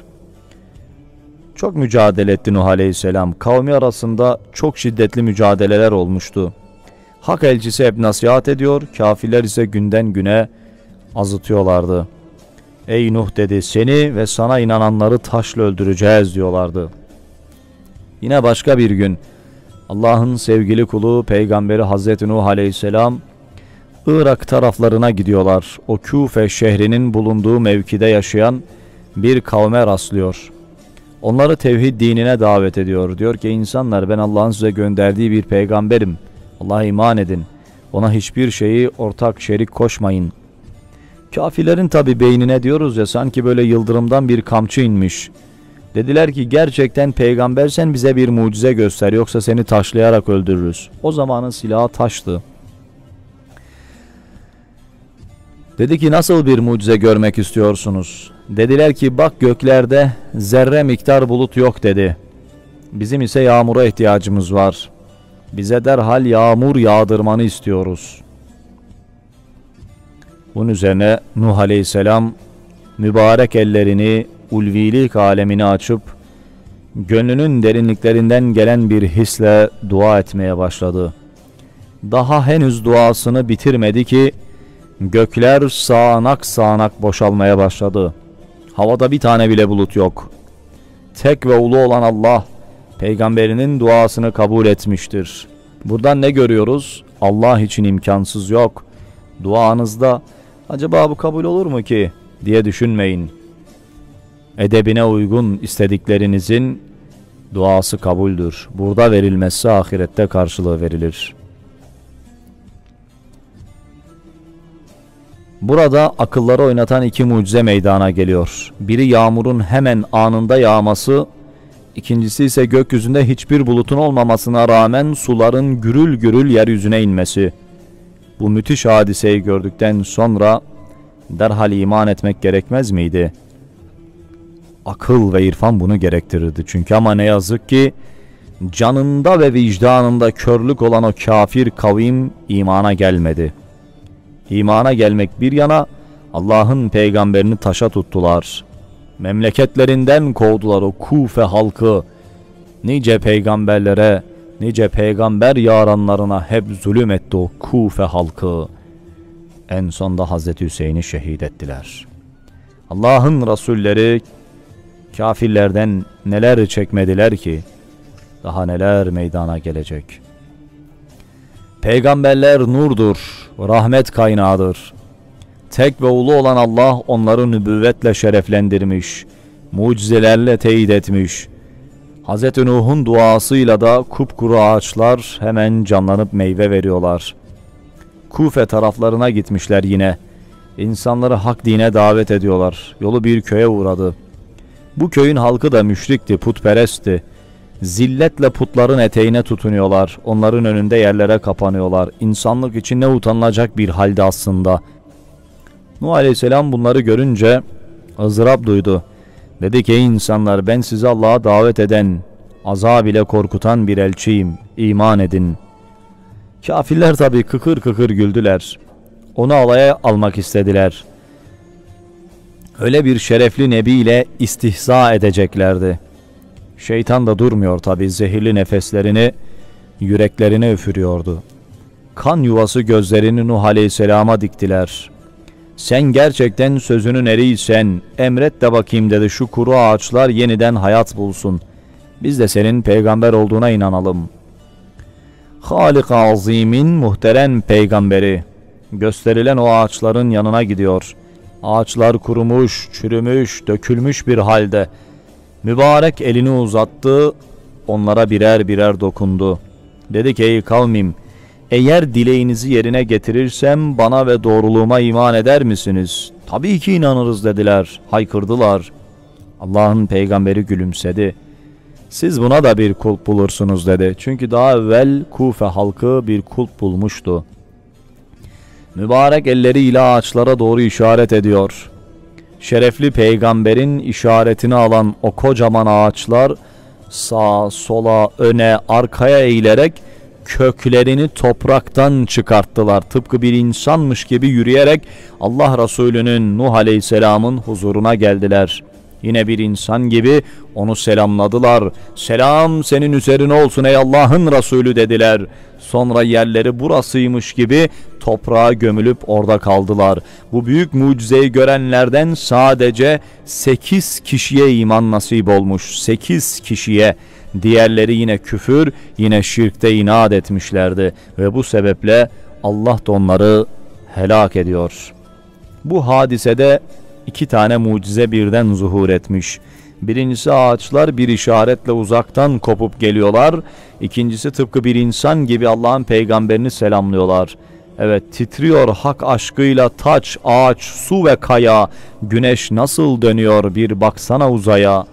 Çok mücadele etti Nuh Aleyhisselam. Kavmi arasında çok şiddetli mücadeleler olmuştu. Hak elçisi hep nasihat ediyor, kafirler ise günden güne azıtıyorlardı. Ey Nuh dedi, seni ve sana inananları taşla öldüreceğiz diyorlardı. Yine başka bir gün Allah'ın sevgili kulu Peygamberi Hazreti Nuh Aleyhisselam Irak taraflarına gidiyorlar. O Küfe şehrinin bulunduğu mevkide yaşayan bir kavme rastlıyor. Onları tevhid dinine davet ediyor. Diyor ki insanlar, ben Allah'ın size gönderdiği bir peygamberim. Allah'a iman edin. Ona hiçbir şeyi ortak şerik koşmayın. Kafirlerin tabi beynine diyoruz ya, sanki böyle yıldırımdan bir kamçı inmiş. Dediler ki gerçekten peygambersen bize bir mucize göster, yoksa seni taşlayarak öldürürüz. O zamanın silahı taştı. Dedi ki nasıl bir mucize görmek istiyorsunuz? Dediler ki bak göklerde zerre miktar bulut yok dedi. Bizim ise yağmura ihtiyacımız var. Bize derhal yağmur yağdırmanı istiyoruz. Bunun üzerine Nuh Aleyhisselam mübarek ellerini ulvilik alemine açıp gönlünün derinliklerinden gelen bir hisle dua etmeye başladı. Daha henüz duasını bitirmedi ki gökler sağanak sağanak boşalmaya başladı. Havada bir tane bile bulut yok. Tek ve ulu olan Allah peygamberinin duasını kabul etmiştir. Buradan ne görüyoruz? Allah için imkansız yok. Duanızda acaba bu kabul olur mu ki diye düşünmeyin. Edebine uygun istediklerinizin duası kabuldür. Burada verilmezse ahirette karşılığı verilir. Burada akılları oynatan iki mucize meydana geliyor. Biri yağmurun hemen anında yağması, ikincisi ise gökyüzünde hiçbir bulutun olmamasına rağmen suların gürül gürül yeryüzüne inmesi. Bu müthiş hadiseyi gördükten sonra derhal iman etmek gerekmez miydi? Akıl ve irfan bunu gerektirirdi çünkü, ama ne yazık ki canında ve vicdanında körlük olan o kafir kavim imana gelmedi. İmana gelmek bir yana, Allah'ın peygamberini taşa tuttular. Memleketlerinden kovdular o Kufe halkı. Nice peygamberlere, nice peygamber yaranlarına hep zulüm etti o Kufe halkı. En sonda Hazreti Hüseyin'i şehit ettiler. Allah'ın Resulleri kafirlerden neler çekmediler ki, daha neler meydana gelecek. Peygamberler nurdur, rahmet kaynağıdır. Tek ve ulu olan Allah onları nübüvvetle şereflendirmiş, mucizelerle teyit etmiş. Hz. Nuh'un duasıyla da kupkuru ağaçlar hemen canlanıp meyve veriyorlar. Kufe taraflarına gitmişler yine. İnsanları hak dine davet ediyorlar. Yolu bir köye uğradı. Bu köyün halkı da müşrikti, putperestti. Zilletle putların eteğine tutunuyorlar. Onların önünde yerlere kapanıyorlar. İnsanlık için ne utanılacak bir halde aslında. Nuh Aleyhisselam bunları görünce ızdırap duydu. Dedi ki ey insanlar, ben sizi Allah'a davet eden, azab ile korkutan bir elçiyim. İman edin. Kafirler tabi kıkır kıkır güldüler. Onu alaya almak istediler. Öyle bir şerefli nebi ile istihza edeceklerdi. Şeytan da durmuyor tabi, zehirli nefeslerini yüreklerine üfürüyordu. Kan yuvası gözlerini Nuh Aleyhisselam'a diktiler. Sen gerçekten sözünün eriysen emret de bakayım dedi, şu kuru ağaçlar yeniden hayat bulsun. Biz de senin peygamber olduğuna inanalım. Halik-i Azim'in muhterem peygamberi gösterilen o ağaçların yanına gidiyor. Ağaçlar kurumuş, çürümüş, dökülmüş bir halde. Mübarek elini uzattı, onlara birer birer dokundu. Dedi ki ey kavmim, eğer dileğinizi yerine getirirsem bana ve doğruluğuma iman eder misiniz? Tabii ki inanırız dediler, haykırdılar. Allah'ın peygamberi gülümsedi. Siz buna da bir kulp bulursunuz dedi. Çünkü daha evvel Kufe halkı bir kulp bulmuştu. Mübarek elleriyle ağaçlara doğru işaret ediyor. Şerefli peygamberin işaretini alan o kocaman ağaçlar sağa, sola, öne, arkaya eğilerek köklerini topraktan çıkarttılar. Tıpkı bir insanmış gibi yürüyerek Allah Resulü'nün, Nuh Aleyhisselam'ın huzuruna geldiler. Yine bir insan gibi onu selamladılar. Selam senin üzerine olsun ey Allah'ın Resulü dediler. Sonra yerleri burasıymış gibi toprağa gömülüp orada kaldılar. Bu büyük mucizeyi görenlerden sadece sekiz kişiye iman nasip olmuş. sekiz kişiye. Diğerleri yine küfür, yine şirkte inat etmişlerdi. Ve bu sebeple Allah da onları helak ediyor. Bu hadisede iki tane mucize birden zuhur etmiş. Birincisi ağaçlar bir işaretle uzaktan kopup geliyorlar. İkincisi tıpkı bir insan gibi Allah'ın peygamberini selamlıyorlar. Evet, titriyor hak aşkıyla taç, ağaç, su ve kaya. Güneş nasıl dönüyor bir baksana uzaya.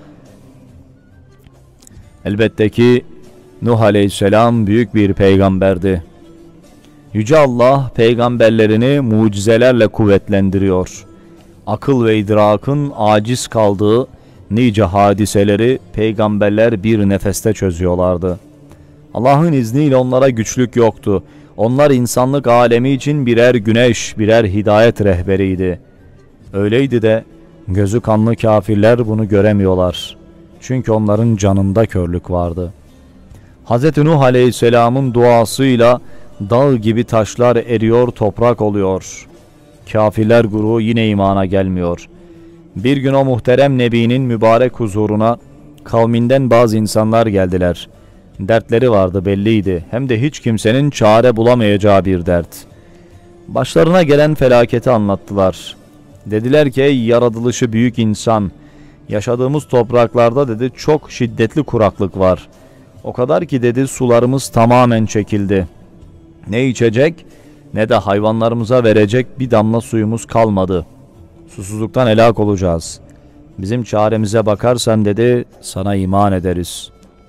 Elbette ki Nuh Aleyhisselam büyük bir peygamberdi. Yüce Allah peygamberlerini mucizelerle kuvvetlendiriyor. Akıl ve idrakın aciz kaldığı nice hadiseleri peygamberler bir nefeste çözüyorlardı. Allah'ın izniyle onlara güçlük yoktu. Onlar insanlık alemi için birer güneş, birer hidayet rehberiydi. Öyleydi de gözü kanlı kafirler bunu göremiyorlar. Çünkü onların canında körlük vardı. Hz. Nuh Aleyhisselam'ın duasıyla dağ gibi taşlar eriyor, toprak oluyor. Kafirler grubu yine imana gelmiyor. Bir gün o muhterem Nebi'nin mübarek huzuruna kavminden bazı insanlar geldiler. Dertleri vardı belliydi. Hem de hiç kimsenin çare bulamayacağı bir dert. Başlarına gelen felaketi anlattılar. Dediler ki ey yaratılışı büyük insan, yaşadığımız topraklarda dedi çok şiddetli kuraklık var. O kadar ki dedi sularımız tamamen çekildi. Ne içecek ne de hayvanlarımıza verecek bir damla suyumuz kalmadı. Susuzluktan helak olacağız. Bizim çaremize bakarsan dedi sana iman ederiz.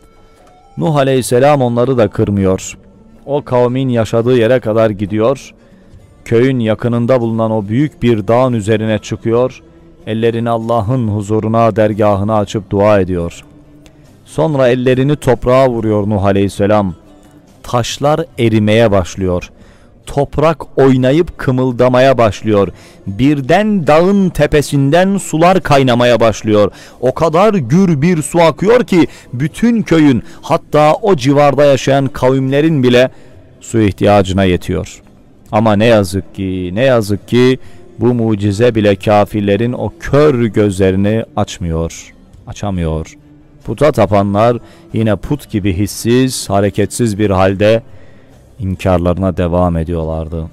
Nuh Aleyhisselam onları da kırmıyor. O kavmin yaşadığı yere kadar gidiyor. Köyün yakınında bulunan o büyük bir dağın üzerine çıkıyor. Ellerini Allah'ın huzuruna, dergahına açıp dua ediyor. Sonra ellerini toprağa vuruyor Nuh Aleyhisselam. Taşlar erimeye başlıyor. Toprak oynayıp kımıldamaya başlıyor. Birden dağın tepesinden sular kaynamaya başlıyor. O kadar gür bir su akıyor ki bütün köyün, hatta o civarda yaşayan kavimlerin bile su ihtiyacına yetiyor. Ama ne yazık ki, ne yazık ki bu mucize bile kafirlerin o kör gözlerini açmıyor, açamıyor. Puta tapanlar yine put gibi hissiz, hareketsiz bir halde inkarlarına devam ediyorlardı.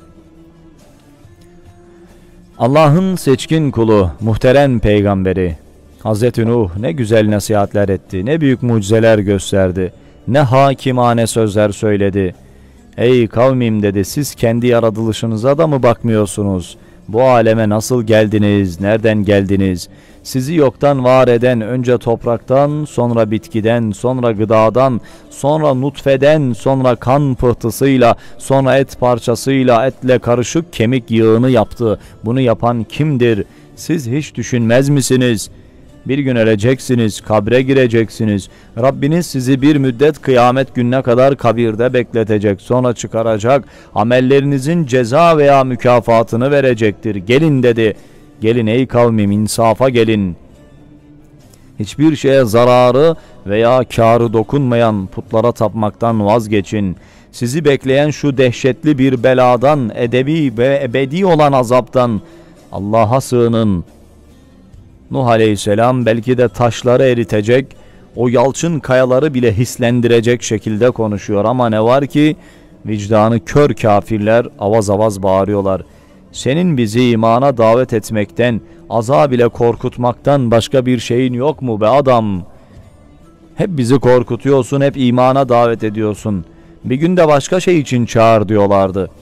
Allah'ın seçkin kulu, muhterem peygamberi Hazreti Nuh ne güzel nasihatler etti, ne büyük mucizeler gösterdi, ne hakimane sözler söyledi. Ey kavmim dedi, siz kendi yaratılışınıza da mı bakmıyorsunuz? Bu aleme nasıl geldiniz, nereden geldiniz? Sizi yoktan var eden, önce topraktan, sonra bitkiden, sonra gıdadan, sonra nutfeden, sonra kan pıhtısıyla, sonra et parçasıyla, etle karışık kemik yığını yaptı. Bunu yapan kimdir? Siz hiç düşünmez misiniz? Bir gün öleceksiniz, kabre gireceksiniz. Rabbiniz sizi bir müddet kıyamet gününe kadar kabirde bekletecek. Sonra çıkaracak, amellerinizin ceza veya mükafatını verecektir. Gelin dedi. Gelin ey kavmim, insafa gelin. Hiçbir şeye zararı veya kârı dokunmayan putlara tapmaktan vazgeçin. Sizi bekleyen şu dehşetli bir beladan, edebi ve ebedi olan azaptan Allah'a sığının. Nuh Aleyhisselam belki de taşları eritecek, o yalçın kayaları bile hislendirecek şekilde konuşuyor ama ne var ki vicdanı kör kafirler avaz avaz bağırıyorlar. Senin bizi imana davet etmekten, azab ile korkutmaktan başka bir şeyin yok mu be adam? Hep bizi korkutuyorsun, hep imana davet ediyorsun. Bir gün de başka şey için çağır diyorlardı.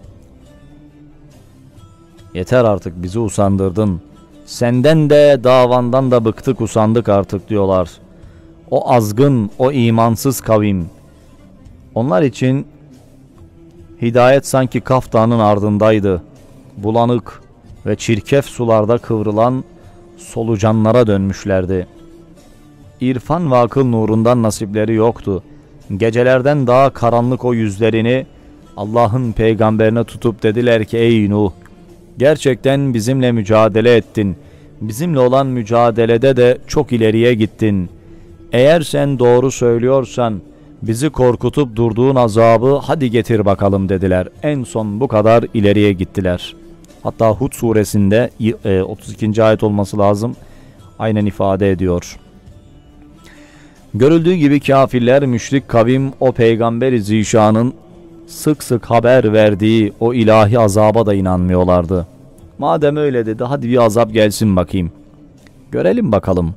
Yeter artık, bizi usandırdın. Senden de davandan da bıktık, usandık artık diyorlar. O azgın, o imansız kavim. Onlar için hidayet sanki Kaf Dağı'nın ardındaydı. Bulanık ve çirkef sularda kıvrılan solucanlara dönmüşlerdi. İrfan ve akıl nurundan nasipleri yoktu. Gecelerden daha karanlık o yüzlerini Allah'ın peygamberine tutup dediler ki ey Nuh, gerçekten bizimle mücadele ettin. bizimle olan mücadelede de çok ileriye gittin. Eğer sen doğru söylüyorsan bizi korkutup durduğun azabı hadi getir bakalım dediler. En son bu kadar ileriye gittiler. Hatta Hud suresinde otuz ikinci ayet olması lazım. Aynen ifade ediyor. Görüldüğü gibi kafirler, müşrik kavim o peygamber-i zişanın sık sık haber verdiği o ilahi azaba da inanmıyorlardı. Madem öyle dedi, hadi bir azap gelsin bakayım. Görelim bakalım.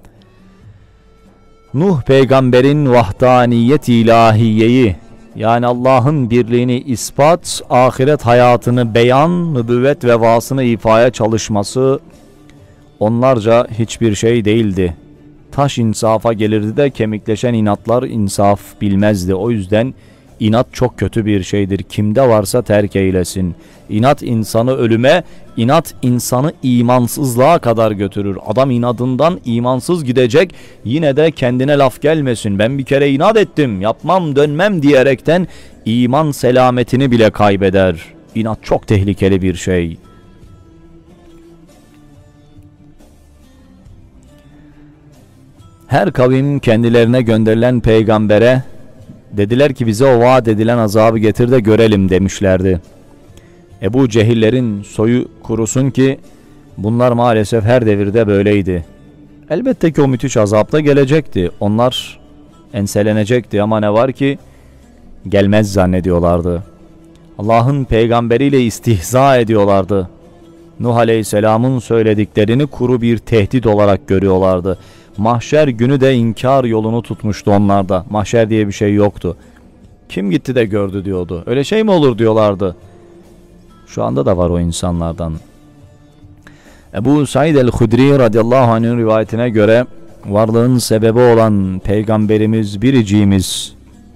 Nuh peygamberin vahdaniyet ilahiyeyi, yani Allah'ın birliğini ispat, ahiret hayatını beyan, nübüvvet ve vasını ifaya çalışması onlarca hiçbir şey değildi. Taş insafa gelirdi de kemikleşen inatlar insaf bilmezdi. O yüzden inat çok kötü bir şeydir. Kimde varsa terk eylesin. İnat insanı ölüme, inat insanı imansızlığa kadar götürür. Adam inadından imansız gidecek, yine de kendine laf gelmesin. Ben bir kere inat ettim, yapmam dönmem diyerekten iman selametini bile kaybeder. İnat çok tehlikeli bir şey. Her kavim kendilerine gönderilen peygambere dediler ki bize o vaat edilen azabı getir de görelim demişlerdi. Ebu Cehillerin soyu kurusun ki bunlar maalesef her devirde böyleydi. Elbette ki o müthiş azap da gelecekti. Onlar enselenecekti ama ne var ki gelmez zannediyorlardı. Allah'ın peygamberiyle istihza ediyorlardı. Nuh Aleyhisselam'ın söylediklerini kuru bir tehdit olarak görüyorlardı. Mahşer günü de inkar yolunu tutmuştu onlarda. Mahşer diye bir şey yoktu. Kim gitti de gördü diyordu. Öyle şey mi olur diyorlardı. Şu anda da var o insanlardan. Ebu Said el-Hudri radıyallahu anh'ın rivayetine göre varlığın sebebi olan Peygamberimiz biriciğimiz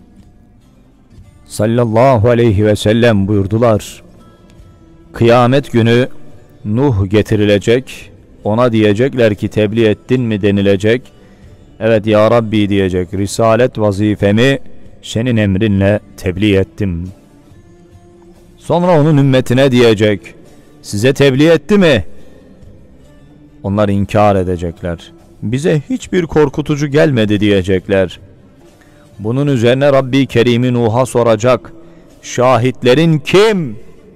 sallallahu aleyhi ve sellem buyurdular. Kıyamet günü Nuh getirilecek. Ona diyecekler ki tebliğ ettin mi denilecek. Evet ya Rabbi diyecek. Risalet vazifemi senin emrinle tebliğ ettim. Sonra onun ümmetine diyecek. Size tebliğ etti mi? Onlar inkar edecekler. Bize hiçbir korkutucu gelmedi diyecekler. Bunun üzerine Rabbi Kerim'i Nuh'a soracak. Şahitlerin kim?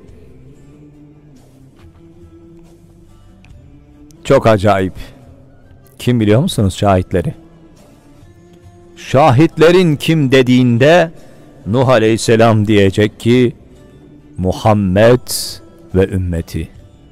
Çok acayip. Kim biliyor musunuz şahitleri? Şahitlerin kim dediğinde Nuh Aleyhisselam diyecek ki Muhammed ve ümmeti.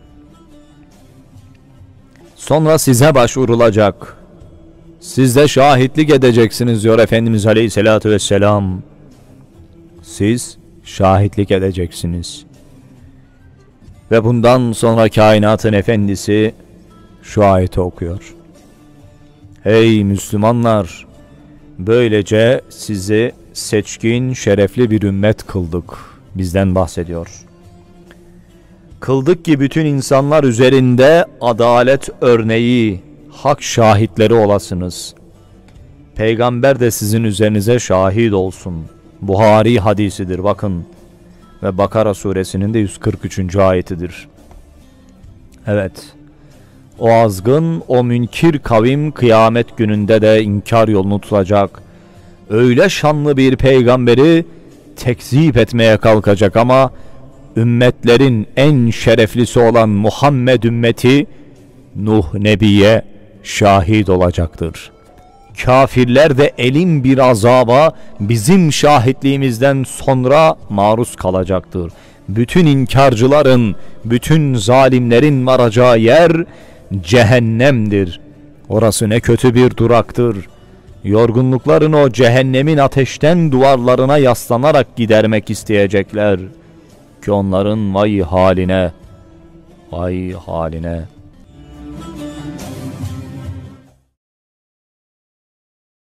Sonra size başvurulacak. Siz de şahitlik edeceksiniz diyor Efendimiz Aleyhisselatü Vesselam. Siz şahitlik edeceksiniz. Ve bundan sonra kainatın efendisi şu ayeti okuyor. Ey Müslümanlar! Böylece sizi seçkin, şerefli bir ümmet kıldık. Bizden bahsediyor. Kıldık ki bütün insanlar üzerinde adalet örneği, hak şahitleri olasınız. Peygamber de sizin üzerinize şahit olsun. Buhari hadisidir bakın. Ve Bakara suresinin de yüz kırk üçüncü ayetidir. Evet. O azgın, o münkir kavim kıyamet gününde de inkar yolunu tutacak. Öyle şanlı bir peygamberi tekzip etmeye kalkacak ama ümmetlerin en şereflisi olan Muhammed ümmeti Nuh Nebi'ye şahit olacaktır. Kafirler de elin bir azaba bizim şahitliğimizden sonra maruz kalacaktır. Bütün inkarcıların, bütün zalimlerin varacağı yer cehennemdir. Orası ne kötü bir duraktır. Yorgunluklarını o cehennemin ateşten duvarlarına yaslanarak gidermek isteyecekler. Ki onların vay haline, vay haline.